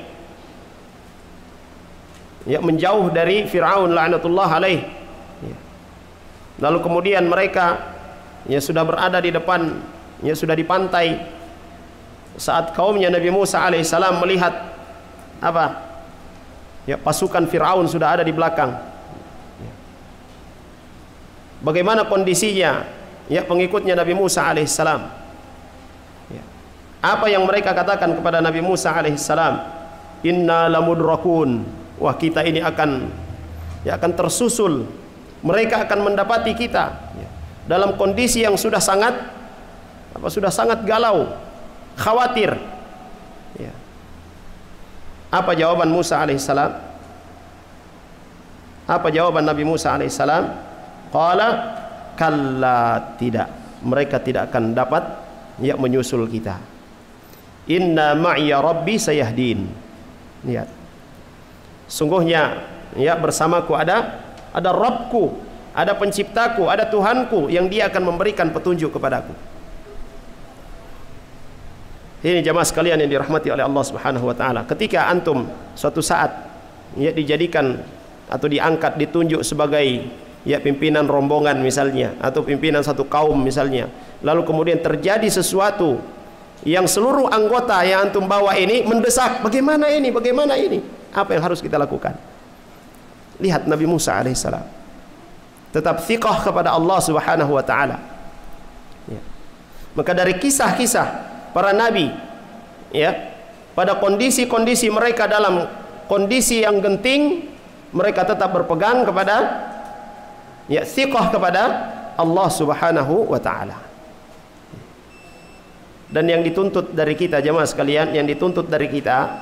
ya, menjauh dari Fir'aun laknatullah alaih. Ya. Lalu kemudian mereka, ya, sudah berada di depan, ya, sudah di pantai, saat kaumnya Nabi Musa alaihissalam melihat apa? Ya, pasukan Fir'aun sudah ada di belakang. Ya. Bagaimana kondisinya, ya, pengikutnya Nabi Musa alaihissalam? Apa yang mereka katakan kepada Nabi Musa alaihissalam? Inna lamudrakun. Wah, kita ini akan tersusul. Mereka akan mendapati kita, ya, dalam kondisi yang sudah sangat galau, khawatir. Ya. Apa jawaban Musa alaihissalam? Apa jawaban Nabi Musa alaihissalam? Qala kalla, tidak. Mereka tidak akan dapat, ya, menyusul kita. Inna ma'iya rabbi sayahdin. Lihat. Sungguhnya, ya, bersamaku ada Rabbku, ada penciptaku, ada Tuhanku yang dia akan memberikan petunjuk kepadaku. Ini jamaah sekalian yang dirahmati oleh Allah Subhanahu wa taala. Ketika antum suatu saat, ya, dijadikan atau diangkat, ditunjuk sebagai, ya, pimpinan rombongan misalnya, atau pimpinan satu kaum misalnya, lalu kemudian terjadi sesuatu yang seluruh anggota yang antum bawa ini mendesak, bagaimana ini, apa yang harus kita lakukan? Lihat Nabi Musa alaihissalam tetap thiqah kepada Allah Subhanahu wa taala. Ya. Maka dari kisah-kisah para nabi, ya, pada kondisi-kondisi mereka dalam kondisi yang genting, mereka tetap berpegang kepada, ya, thiqah kepada Allah Subhanahu wa taala. Dan yang dituntut dari kita jemaah sekalian, yang dituntut dari kita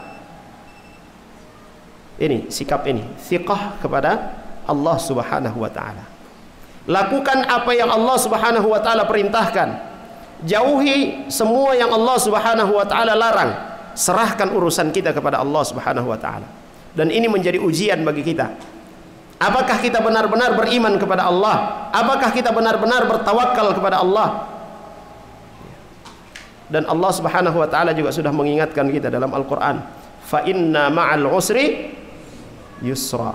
ini, sikap ini, thiqah kepada Allah Subhanahu wa taala. Lakukan apa yang Allah Subhanahu wa taala perintahkan. Jauhi semua yang Allah Subhanahu wa taala larang. Serahkan urusan kita kepada Allah Subhanahu wa taala. Dan ini menjadi ujian bagi kita. Apakah kita benar-benar beriman kepada Allah? Apakah kita benar-benar bertawakal kepada Allah? Dan Allah Subhanahu wa taala juga sudah mengingatkan kita dalam Al-Qur'an, fa inna ma'al usri yusra.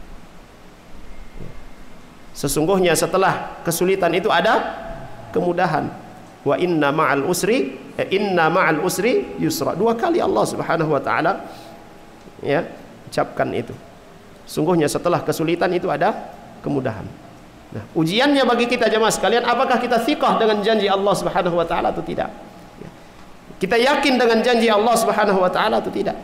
Sesungguhnya setelah kesulitan itu ada kemudahan. Wa inna ma'al usri yusra. Dua kali Allah Subhanahu wa taala ya ucapkan itu. Sungguhnya setelah kesulitan itu ada kemudahan. Nah, ujiannya bagi kita jemaah sekalian, apakah kita thiqah dengan janji Allah Subhanahu wa taala atau tidak? Kita yakin dengan janji Allah Subhanahu wa taala atau tidak?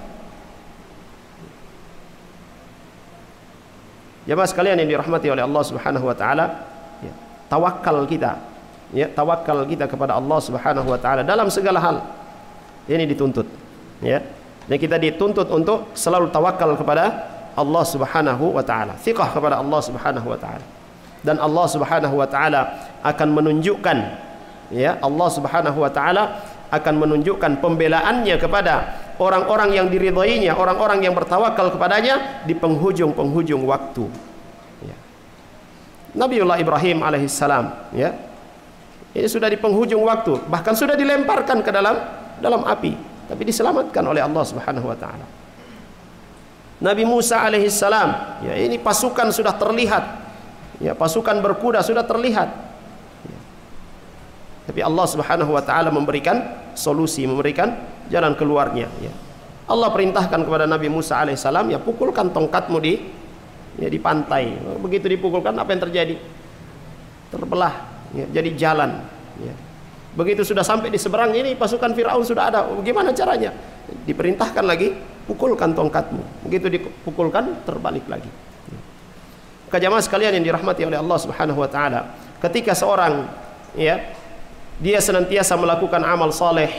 Jemaah sekalian yang dirahmati oleh Allah Subhanahu wa taala, ya, tawakal kita, ya, tawakal kita kepada Allah Subhanahu wa taala dalam segala hal. Ini dituntut, ya. Dan kita dituntut untuk selalu tawakal kepada Allah Subhanahu wa taala, thiqah kepada Allah Subhanahu wa taala. Dan Allah Subhanahu wa taala akan menunjukkan, ya, Allah Subhanahu wa taala akan menunjukkan pembelaannya kepada orang-orang yang diridhoinya, orang-orang yang bertawakal kepadanya di penghujung-penghujung waktu. Ya. Nabiullah Ibrahim alaihissalam, ya, ini sudah di penghujung waktu, bahkan sudah dilemparkan ke dalam api, tapi diselamatkan oleh Allah Subhanahu wa taala. Nabi Musa alaihissalam, ya, ini pasukan sudah terlihat, ya, pasukan berkuda sudah terlihat, ya. Tapi Allah Subhanahu wa taala memberikan solusi, memberikan jalan keluarnya, ya. Allah perintahkan kepada Nabi Musa alaihissalam, ya, pukulkan tongkatmu di pantai. Begitu dipukulkan, apa yang terjadi? Terbelah, ya, jadi jalan, ya. Begitu sudah sampai di seberang ini, pasukan Firaun sudah ada. Bagaimana caranya? Diperintahkan lagi, pukulkan tongkatmu. Begitu dipukulkan, terbalik lagi. Maka jamaah sekalian yang dirahmati oleh Allah Subhanahu wa taala, ketika seorang, ya, dia senantiasa melakukan amal saleh,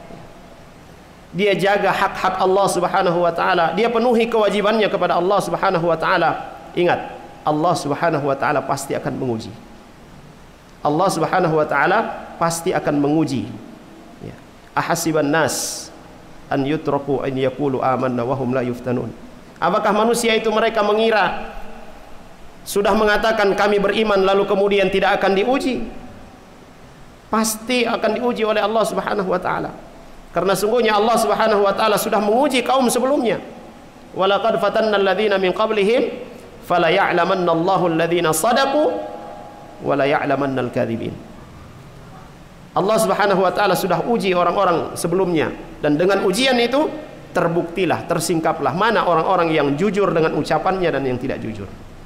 dia jaga hak-hak Allah Subhanahu wa taala, dia penuhi kewajibannya kepada Allah Subhanahu wa taala. Ingat, Allah Subhanahu wa taala pasti akan menguji. Allah Subhanahu wa taala pasti akan menguji. Ya. Ahasiban nas an yutraku an yaqulu amanna wa hum la yuftanun. Apakah manusia itu mereka mengira sudah mengatakan kami beriman lalu kemudian tidak akan diuji? Pasti akan diuji oleh Allah Subhanahu wa taala. Karena sungguhnya Allah Subhanahu wa taala sudah menguji kaum sebelumnya. Walaqad fatanna alladhina min qablihim fala ya'lamanna Allahu alladhina shadaqu wa la ya'lamanna al-kadhibin. Allah Subhanahu wa taala sudah uji orang-orang sebelumnya, dan dengan ujian itu terbuktilah, tersingkaplah mana orang-orang yang jujur dengan ucapannya dan yang tidak jujur.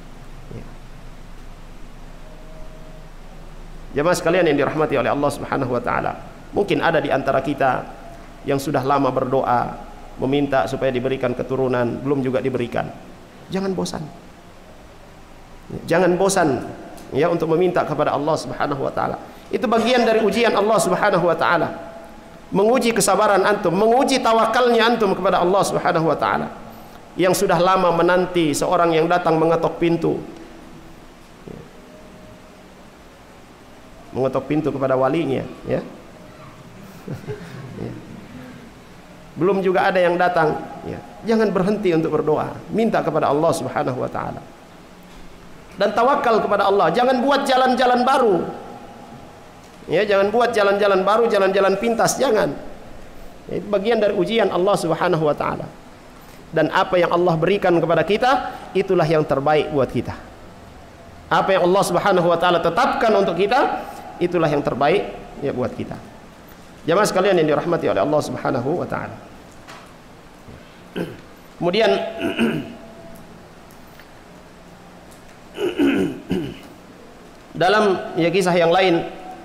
Jemaah sekalian yang dirahmati oleh Allah Subhanahu wa taala, mungkin ada di antara kita yang sudah lama berdoa meminta supaya diberikan keturunan, belum juga diberikan. Jangan bosan. Jangan bosan, ya, untuk meminta kepada Allah Subhanahu wa taala. Itu bagian dari ujian Allah Subhanahu wa taala. Menguji kesabaran antum, menguji tawakalnya antum kepada Allah Subhanahu wa taala. Yang sudah lama menanti seorang yang datang mengetok pintu. Mengetok pintu kepada walinya, ya. Ya. Belum juga ada yang datang, ya. Jangan berhenti untuk berdoa, minta kepada Allah Subhanahu wa taala. Dan tawakal kepada Allah, jangan buat jalan-jalan baru. Ya, jangan buat jalan-jalan baru, jalan-jalan pintas, jangan. Ya, itu bagian dari ujian Allah Subhanahu wa taala. Dan apa yang Allah berikan kepada kita, itulah yang terbaik buat kita. Apa yang Allah Subhanahu wa taala tetapkan untuk kita, itulah yang terbaik, ya, buat kita. Jamaah sekalian yang dirahmati oleh Allah Subhanahu wa taala. Kemudian dalam, ya, kisah yang lain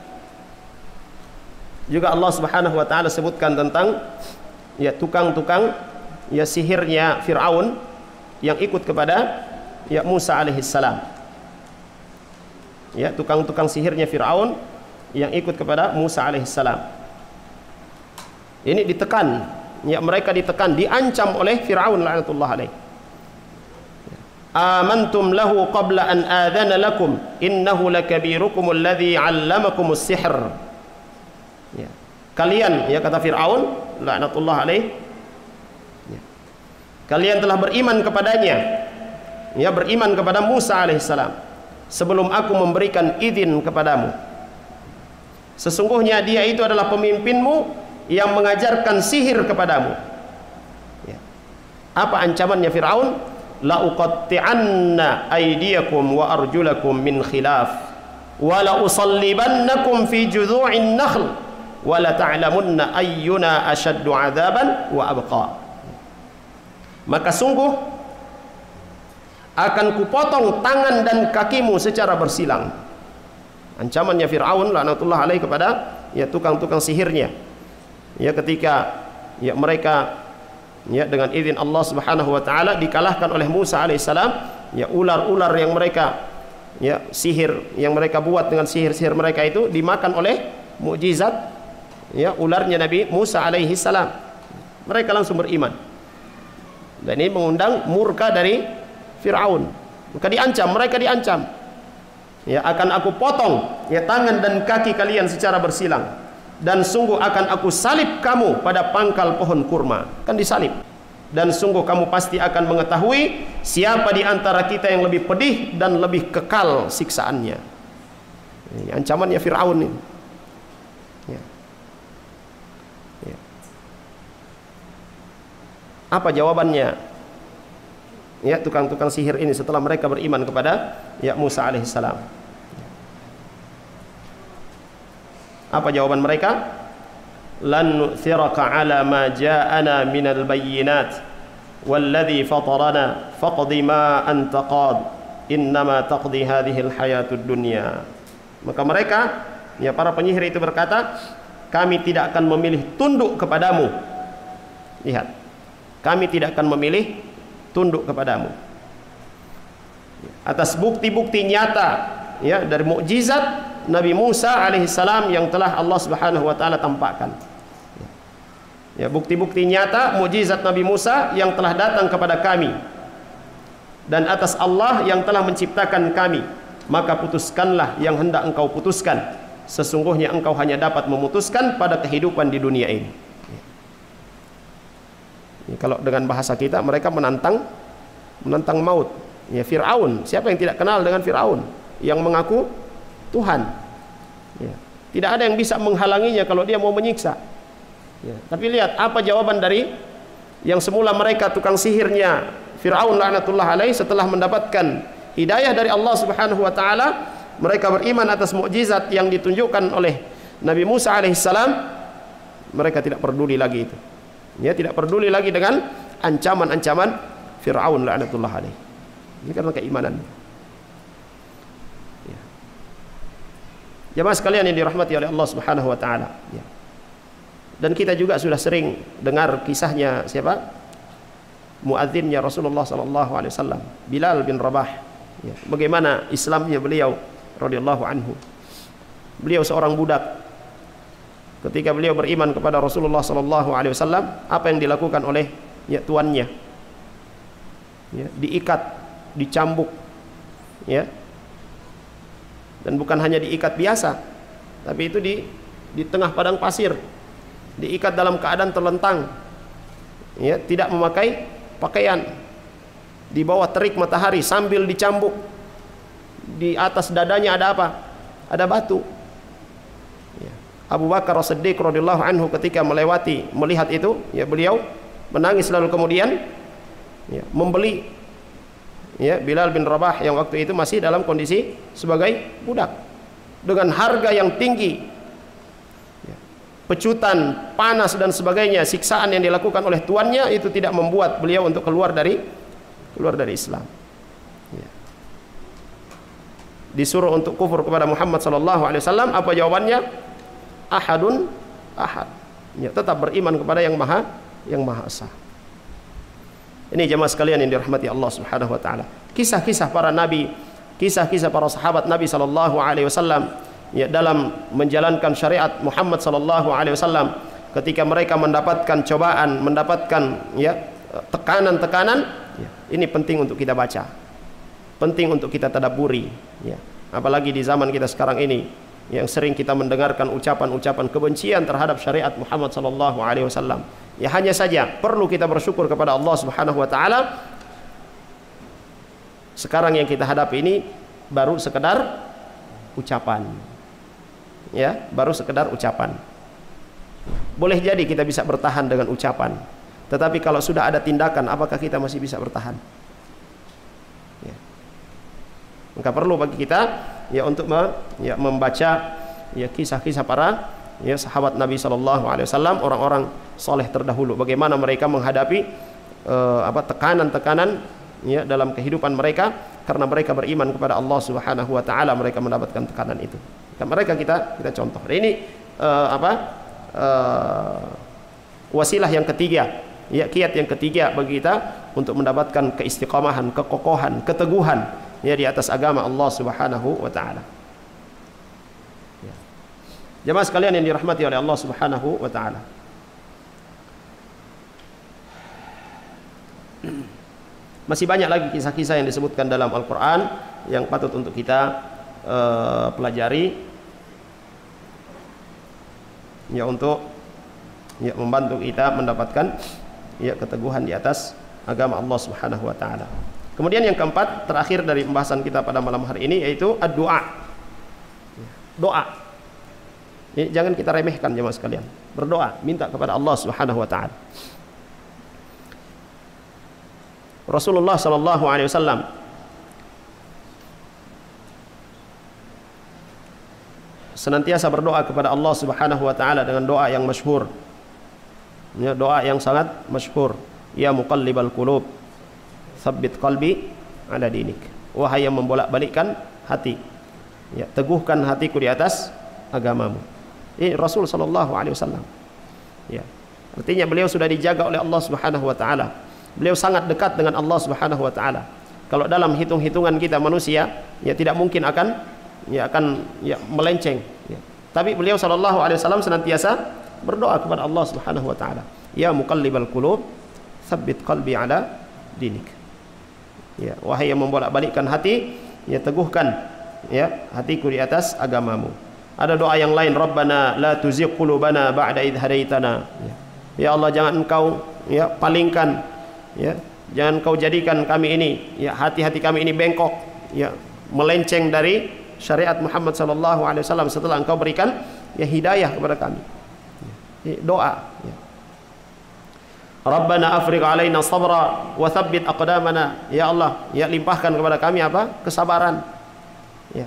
juga Allah Subhanahu wa taala sebutkan tentang, ya, tukang-tukang, ya, sihirnya Firaun yang ikut kepada, ya, Musa alaihissalam. Ya, tukang-tukang sihirnya Firaun yang ikut kepada Musa alaihissalam. Ini ditekan, ya, mereka ditekan, diancam oleh Fir'aun laknatullah alaih. Amantum lahu qabla an adhana lakum innahu lakabirukum alladhi 'allamakumus sihr. Ya. Kalian, ya, kata Fir'aun laknatullah alaih, ya, kalian telah beriman kepadanya, ya, beriman kepada Musa alaihissalam sebelum aku memberikan izin kepadamu. Sesungguhnya dia itu adalah pemimpinmu yang mengajarkan sihir kepadamu. Ya. Apa ancamannya Fir'aun? La uqatti'anna aydiyakum wa arjulakum min khilaf wa la usallibannakum fi judhu'in nakhl wa la ta'lamunna ayyuna ashaddu 'adzaban wa abqa. Maka sungguh akan kupotong tangan dan kakimu secara bersilang. Ancamannya Fir'aun laknatullah alaih kepada, ya, tukang-tukang sihirnya. Ya, ketika, ya, mereka, ya, dengan izin Allah Subhanahu wa taala dikalahkan oleh Musa alaihissalam, ya, ular-ular yang mereka, ya, sihir yang mereka buat dengan sihir-sihir mereka itu dimakan oleh mukjizat, ya, ularnya Nabi Musa alaihissalam. Mereka langsung beriman. Dan ini mengundang murka dari Fir'aun. Maka diancam, mereka diancam. Ya, akan aku potong, ya, tangan dan kaki kalian secara bersilang, dan sungguh akan aku salib kamu pada pangkal pohon kurma. Kan disalib. Dan sungguh kamu pasti akan mengetahui siapa di antara kita yang lebih pedih dan lebih kekal siksaannya. Ini ancamannya Fir'aun ini. Ya. Ya. Apa jawabannya, ya, tukang-tukang sihir ini setelah mereka beriman kepada, ya, Musa alaihissalam? Apa jawaban mereka? Lan nu'thiraka ala ma ja'ana minal bayyinat walladhi fatarana faqdi ma anta qad innama taqdi hadhil hayatud dunya. Maka mereka, ya, para penyihir itu berkata, kami tidak akan memilih tunduk kepadamu. Lihat, kami tidak akan memilih tunduk kepadamu atas bukti-bukti nyata, ya, dari mukjizat Nabi Musa alaihissalam yang telah Allah Subhanahu wa taala tampakkan. Ya, bukti-bukti nyata mukjizat Nabi Musa yang telah datang kepada kami, dan atas Allah yang telah menciptakan kami, maka putuskanlah yang hendak engkau putuskan. Sesungguhnya engkau hanya dapat memutuskan pada kehidupan di dunia ini. Ya, kalau dengan bahasa kita, mereka menantang maut. Ya, Fir'aun, siapa yang tidak kenal dengan Fir'aun yang mengaku Tuhan? Ya, tidak ada yang bisa menghalanginya kalau dia mau menyiksa. Ya, tapi lihat apa jawaban dari yang semula mereka tukang sihirnya Fir'aun laknatullah alaih. Setelah mendapatkan hidayah dari Allah Subhanahu wa taala, mereka beriman atas mukjizat yang ditunjukkan oleh Nabi Musa alaihissalam. Mereka tidak peduli lagi itu. Ya, tidak peduli lagi dengan ancaman-ancaman Fir'aun laknatullah alaih. Ini karena keimanan. Ya. Jamaah sekalian yang dirahmati oleh Allah Subhanahu wa taala, ya. Dan kita juga sudah sering dengar kisahnya siapa? Muadzinnya Rasulullah sallallahu alaihi wasallam, Bilal bin Rabah. Ya. Bagaimana Islamnya beliau radhiyallahu anhu. Beliau seorang budak. Ketika beliau beriman kepada Rasulullah sallallahu alaihi wasallam, apa yang dilakukan oleh, ya, tuannya? Ya, diikat, dicambuk, ya. Dan bukan hanya diikat biasa, tapi itu di tengah padang pasir, diikat dalam keadaan terlentang, ya, tidak memakai pakaian, di bawah terik matahari sambil dicambuk. Di atas dadanya ada apa? Ada batu. Ya. Abu Bakar As-Siddiq radhiyallahu anhu ketika melihat itu, ya, beliau menangis, lalu kemudian, ya, membeli, ya, Bilal bin Rabah yang waktu itu masih dalam kondisi sebagai budak dengan harga yang tinggi, ya, pecutan, panas dan sebagainya, siksaan yang dilakukan oleh tuannya itu tidak membuat beliau untuk keluar dari Islam. Ya. Disuruh untuk kufur kepada Muhammad sallallahu alaihi wasallam, apa jawabannya? Ahadun ahad. Ya, tetap beriman kepada yang Maha Esa. Ini jemaah sekalian yang dirahmati Allah Subhanahu wa taala. Kisah-kisah para nabi, kisah-kisah para sahabat Nabi sallallahu alaihi wasallam, ya, dalam menjalankan syariat Muhammad sallallahu alaihi wasallam ketika mereka mendapatkan cobaan, mendapatkan ya tekanan-tekanan, ya, ini penting untuk kita baca, penting untuk kita tadabburi, ya. Apalagi di zaman kita sekarang ini yang sering kita mendengarkan ucapan-ucapan kebencian terhadap syariat Muhammad sallallahu alaihi wasallam. Ya, hanya saja perlu kita bersyukur kepada Allah Subhanahu wa taala. Sekarang yang kita hadapi ini baru sekedar ucapan. Ya, baru sekedar ucapan. Boleh jadi kita bisa bertahan dengan ucapan, tetapi kalau sudah ada tindakan, apakah kita masih bisa bertahan? Ya. Maka perlu bagi kita ya untuk membaca ya kisah-kisah para ya sahabat Nabi sallallahu alaihi wasallam, orang-orang soleh terdahulu, bagaimana mereka menghadapi tekanan-tekanan ya dalam kehidupan mereka karena mereka beriman kepada Allah Subhanahu wa taala, mereka mendapatkan tekanan itu. Mereka kita contoh. Ini wasilah yang ketiga, ya kiat yang ketiga bagi kita untuk mendapatkan keistiqomahan, kekokohan, keteguhan ya di atas agama Allah Subhanahu wa taala. Ya. Jemaah sekalian yang dirahmati oleh Allah Subhanahu wa taala. Masih banyak lagi kisah-kisah yang disebutkan dalam Al-Qur'an yang patut untuk kita pelajari ya untuk ya membantu kita mendapatkan ya keteguhan di atas agama Allah Subhanahu wa taala. Kemudian yang keempat, terakhir dari pembahasan kita pada malam hari ini, yaitu ad-du'a. Doa. Ini jangan kita remehkan jemaah sekalian. Berdoa, minta kepada Allah Subhanahu wa taala. Rasulullah sallallahu alaihi wasallam senantiasa berdoa kepada Allah Subhanahu wa taala dengan doa yang masyhur. Ya, doa yang sangat masyhur. Ya muqallibal qulub, tsabbit qalbi ala dinik. Wahai yang membolak-balikkan hati, ya, teguhkan hatiku di atas agamamu. Ini Rasul sallallahu alaihi wasallam. Ya. Artinya beliau sudah dijaga oleh Allah Subhanahu wa taala. Beliau sangat dekat dengan Allah Subhanahu wa taala. Kalau dalam hitung-hitungan kita manusia, ya tidak mungkin akan melenceng, ya. Tapi beliau sallallahu alaihi wasallam senantiasa berdoa kepada Allah Subhanahu wa taala. Ya muqallibal qulub, tsabbit qalbi ala dinik. Ya, wahai yang membolak-balikkan hati, ya teguhkan ya hatiku di atas agamamu. Ada doa yang lain, Rabbana la tuzigh qulubana ba'da idh hadaitana. Ya Allah, jangan engkau ya palingkan, ya jangan engkau jadikan kami ini, ya hati-hati kami ini bengkok, ya melenceng dari syariat Muhammad sallallahu alaihi wasallam setelah engkau berikan ya hidayah kepada kami. Doa, ya. Rabbana afrigh alaina sabra wa tsabbit aqdamana. Ya Allah, ya limpahkan kepada kami apa? Kesabaran. Ya.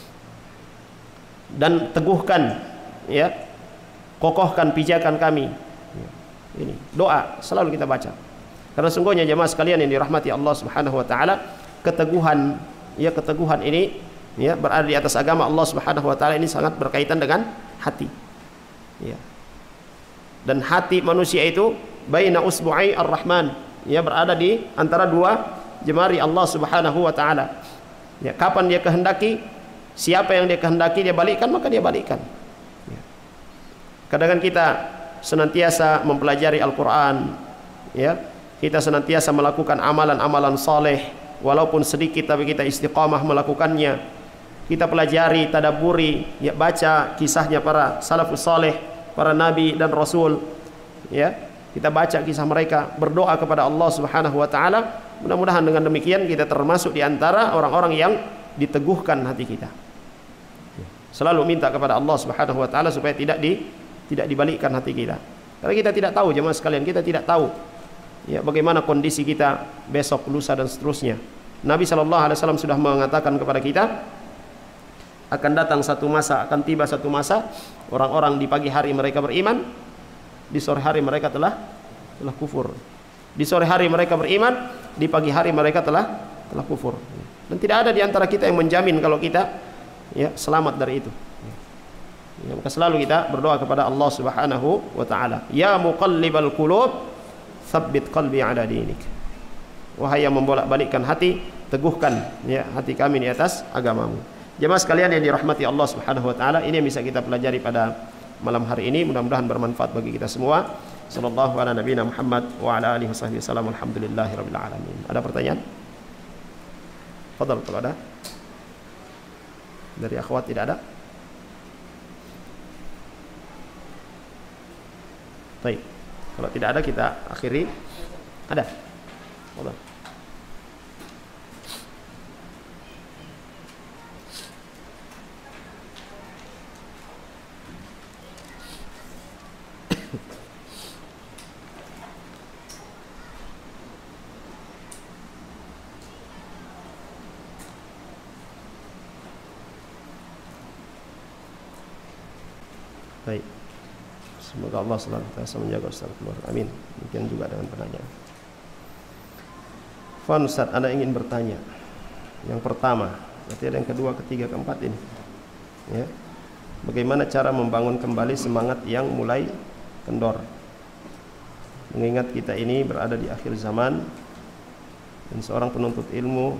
Dan teguhkan, ya, kokohkan pijakan kami. Ya. Ini doa selalu kita baca. Karena sungguhnya jemaah sekalian yang dirahmati Allah Subhanahu wa taala, keteguhan ini ya berada di atas agama Allah Subhanahu wa taala ini sangat berkaitan dengan hati. Ya. Dan hati manusia itu baina usbu'ai ar-Rahman, ya berada di antara dua jemari Allah Subhanahu wa taala. Ya, kapan dia kehendaki, siapa yang dia kehendaki dia balikkan, maka dia balikkan. Ya. Kadang-kadang kita senantiasa mempelajari Al-Qur'an, ya. Kita senantiasa melakukan amalan-amalan saleh, walaupun sedikit tapi kita istiqamah melakukannya. Kita pelajari, tadabburi, ya baca kisahnya para salafus saleh, para nabi dan rasul, ya. Kita baca kisah mereka, berdoa kepada Allah Subhanahu wa taala. Mudah-mudahan dengan demikian kita termasuk di antara orang-orang yang diteguhkan hati kita. Selalu minta kepada Allah Subhanahu wa taala supaya tidak dibalikkan hati kita. Karena kita tidak tahu jemaah sekalian, kita tidak tahu ya bagaimana kondisi kita besok, lusa dan seterusnya. Nabi sallallahu alaihi wasallam sudah mengatakan kepada kita, akan datang satu masa, akan tiba satu masa, orang-orang di pagi hari mereka beriman, di sore hari mereka telah kufur. Di sore hari mereka beriman, di pagi hari mereka telah kufur. Dan tidak ada di antara kita yang menjamin kalau kita ya selamat dari itu. Ya, maka selalu kita berdoa kepada Allah Subhanahu wa taala. Ya muqallibal qulub, tsabbit qalbi ala dinik. Wahai yang membolak-balikkan hati, teguhkan ya hati kami di atas agamamu. Jemaah sekalian yang dirahmati Allah Subhanahu wa taala, ini yang bisa kita pelajari pada malam hari ini. Mudah-mudahan bermanfaat bagi kita semua. Sallallahu ala nabiyina Muhammad wa ala alihi wasallam. Alhamdulillahirabbil alamin. Ada pertanyaan? Fadhal kalau ada. Dari akhwat tidak ada? Baik. Kalau tidak ada kita akhiri. Ada? Fadhal. Baik. Semoga Allah selalu menjaga Ustaz keluar. Amin. Mungkin juga dengan pertanyaan. Fon Ustaz, Anda ingin bertanya. Yang pertama, berarti ada yang kedua, ketiga, keempat ini. Ya. Bagaimana cara membangun kembali semangat yang mulai kendor? Mengingat kita ini berada di akhir zaman dan seorang penuntut ilmu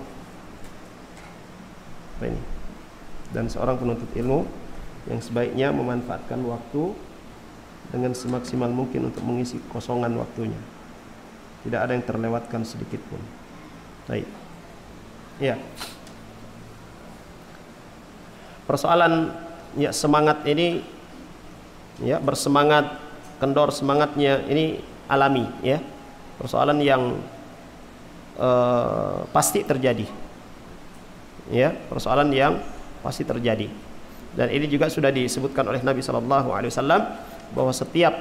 apa ini? Dan seorang penuntut ilmu yang sebaiknya memanfaatkan waktu dengan semaksimal mungkin untuk mengisi kosongan waktunya. Tidak ada yang terlewatkan sedikit pun. Baik. Ya. Persoalan ya semangat ini ya bersemangat, kendor semangatnya ini alami ya. Persoalan yang pasti terjadi. Ya, persoalan yang pasti terjadi. Dan ini juga sudah disebutkan oleh Nabi Shallallahu Alaihi Wasallam bahwa setiap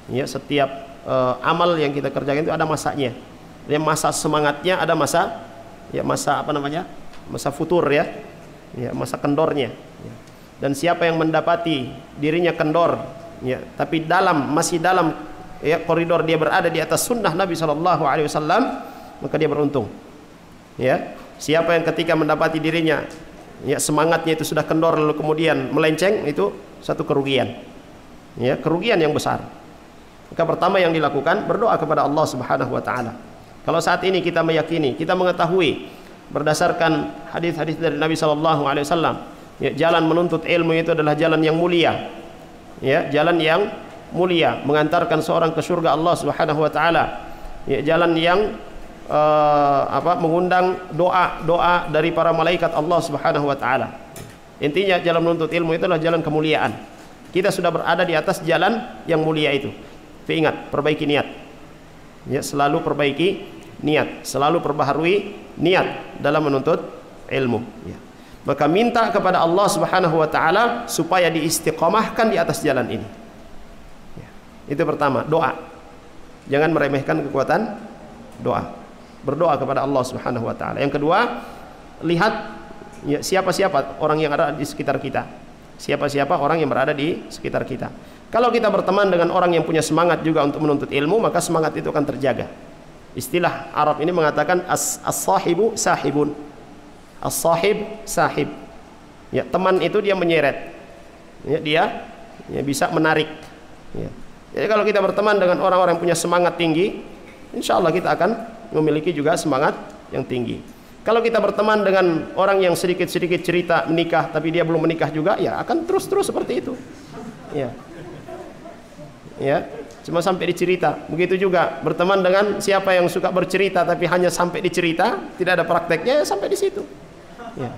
amal yang kita kerjakan itu ada masanya. Ada masa semangatnya, ada masa apa namanya, masa futur ya, masa kendornya. Dan siapa yang mendapati dirinya kendor, ya, tapi masih dalam koridor dia berada di atas sunnah Nabi Shallallahu Alaihi Wasallam, maka dia beruntung. Ya, siapa yang ketika mendapati dirinya semangatnya itu sudah kendor lalu kemudian melenceng, itu satu kerugian, kerugian yang besar. Maka pertama yang dilakukan berdoa kepada Allah Subhanahu Wa Taala. Kalau saat ini kita meyakini, kita mengetahui berdasarkan hadis-hadis dari Nabi Shallallahu Alaihi Wasallam, jalan menuntut ilmu itu adalah jalan yang mulia, jalan yang mulia mengantarkan seorang ke surga Allah Subhanahu Wa Taala, jalan yang mengundang doa dari para malaikat Allah Subhanahu Wa Taala. Intinya jalan menuntut ilmu itu adalah jalan kemuliaan. Kita sudah berada di atas jalan yang mulia itu. Ingat, perbaiki niat. Ya, selalu perbaiki niat, selalu perbaharui niat dalam menuntut ilmu. Ya. Maka minta kepada Allah Subhanahu Wa Taala supaya diistiqomahkan di atas jalan ini. Ya. Itu pertama, doa. Jangan meremehkan kekuatan doa. Berdoa kepada Allah Subhanahu Wa Taala. Yang kedua, lihat siapa-siapa orang yang ada di sekitar kita. Siapa-siapa orang yang berada di sekitar kita. Kalau kita berteman dengan orang yang punya semangat juga untuk menuntut ilmu, maka semangat itu akan terjaga. Istilah Arab ini mengatakan as-sahibu sahibun. As-sahib sahib. Ya, teman itu dia menyeret. Ya, dia bisa menarik. Ya. Jadi kalau kita berteman dengan orang-orang yang punya semangat tinggi, insya Allah kita akan memiliki juga semangat yang tinggi. Kalau kita berteman dengan orang yang sedikit-sedikit cerita menikah tapi dia belum menikah juga, ya akan terus-terus seperti itu. Ya, cuma sampai dicerita. Begitu juga berteman dengan siapa yang suka bercerita tapi hanya sampai dicerita, tidak ada prakteknya, ya sampai di situ. Ya.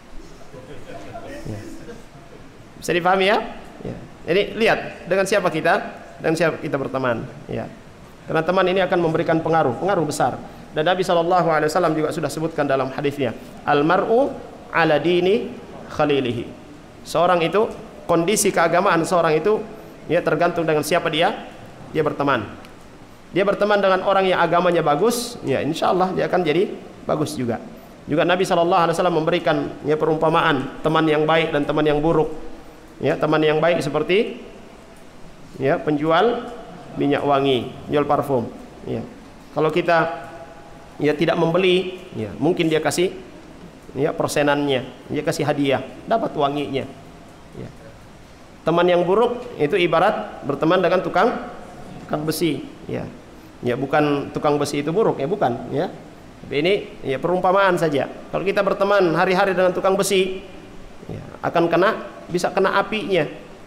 Bisa dipahami ya? Jadi lihat dengan siapa kita berteman. Ya. Karena teman ini akan memberikan pengaruh besar. Dan Nabi SAW juga sudah sebutkan dalam hadisnya, al-mar'u ala dini khalilihi. Seorang itu, kondisi keagamaan seorang itu tergantung dengan siapa dia berteman. Dia berteman dengan orang yang agamanya bagus, ya insya Allah dia akan jadi bagus juga. Juga Nabi SAW memberikan perumpamaan teman yang baik dan teman yang buruk. Teman yang baik seperti penjual minyak wangi, jual parfum. Kalau kita tidak membeli, mungkin dia kasih persenannya, dia kasih hadiah, dapat wanginya. Teman yang buruk itu ibarat berteman dengan tukang besi. Bukan tukang besi itu buruk, bukan. Tapi ini perumpamaan saja. Kalau kita berteman hari-hari dengan tukang besi, bisa kena apinya.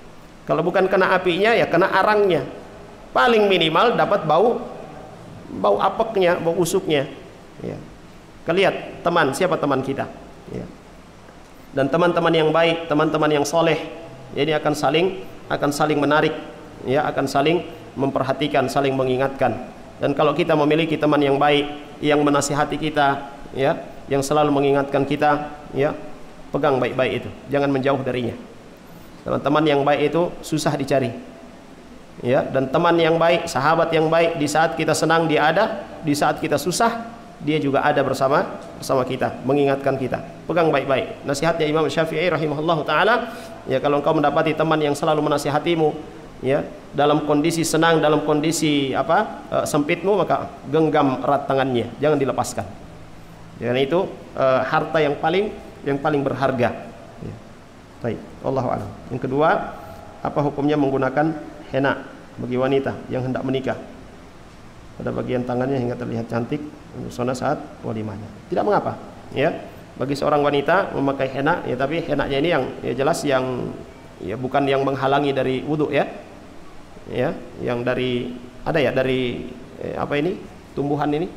Kalau bukan kena apinya ya kena arangnya. Paling minimal dapat bau apeknya, bau usuknya. Ya. Kelihat teman, siapa teman kita? Ya. Dan teman-teman yang baik, teman-teman yang soleh, jadi akan saling menarik, ya, akan saling memperhatikan, saling mengingatkan. Dan kalau kita memiliki teman yang baik, yang menasihati kita, ya, yang selalu mengingatkan kita, ya, pegang baik-baik itu, jangan menjauh darinya. Karena teman yang baik itu susah dicari, ya. Dan teman yang baik, sahabat yang baik, di saat kita senang dia ada, di saat kita susah dia juga ada bersama kita, mengingatkan kita. Pegang baik-baik nasihatnya Imam Syafi'i rahimahullahu taala, ya, kalau engkau mendapati teman yang selalu menasihatimu, ya, dalam kondisi senang, dalam kondisi sempitmu, maka genggam erat tangannya, jangan dilepaskan. Karena itu harta yang paling berharga. Ya. Baik, wallahu a'lam. Yang kedua, apa hukumnya menggunakan henna bagi wanita yang hendak menikah? Pada bagian tangannya hingga terlihat cantik untuk sona saat walimahnya. Tidak mengapa, ya. Bagi seorang wanita memakai henna, ya, tapi hennanya ini yang ya jelas yang ya bukan yang menghalangi dari wudu, ya. Ya, yang dari apa ini? Tumbuhan ini.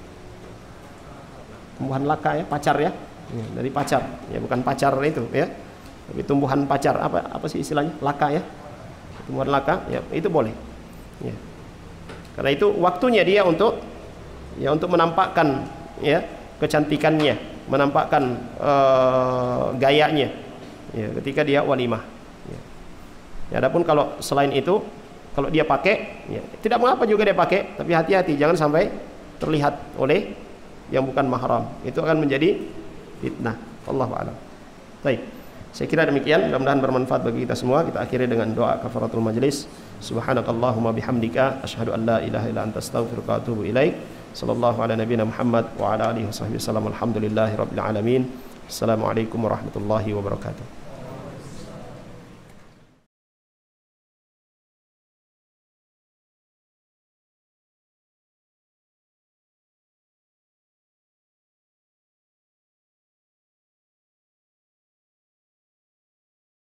Tumbuhan laka, ya, pacar, ya. Ya, dari pacar. Ya, bukan pacar itu, ya. Tapi tumbuhan pacar, apa sih istilahnya? Laka, ya. Tumbuhan laka, ya, itu boleh. Ya. Karena itu waktunya dia untuk menampakkan, ya, kecantikannya, menampakkan gayanya, ya, ketika dia walimah. Ya. Ya, adapun kalau selain itu, kalau dia pakai, ya, tidak mengapa juga dia pakai, tapi hati-hati jangan sampai terlihat oleh yang bukan mahram. Itu akan menjadi fitnah. Allahu a'lam. Baik. Saya kira demikian, mudah-mudahan bermanfaat bagi kita semua. Kita akhiri dengan doa kafaratul majlis. Subhanakallahumma bihamdika asyhadu an la ilaha illa anta astaghfiruka wa atubu ilaik. Sallallahu ala nabiyyina Muhammad wa ala alihi washabbihi wasallam. Alhamdulillahirabbil alamin. Assalamualaikum warahmatullahi wabarakatuh.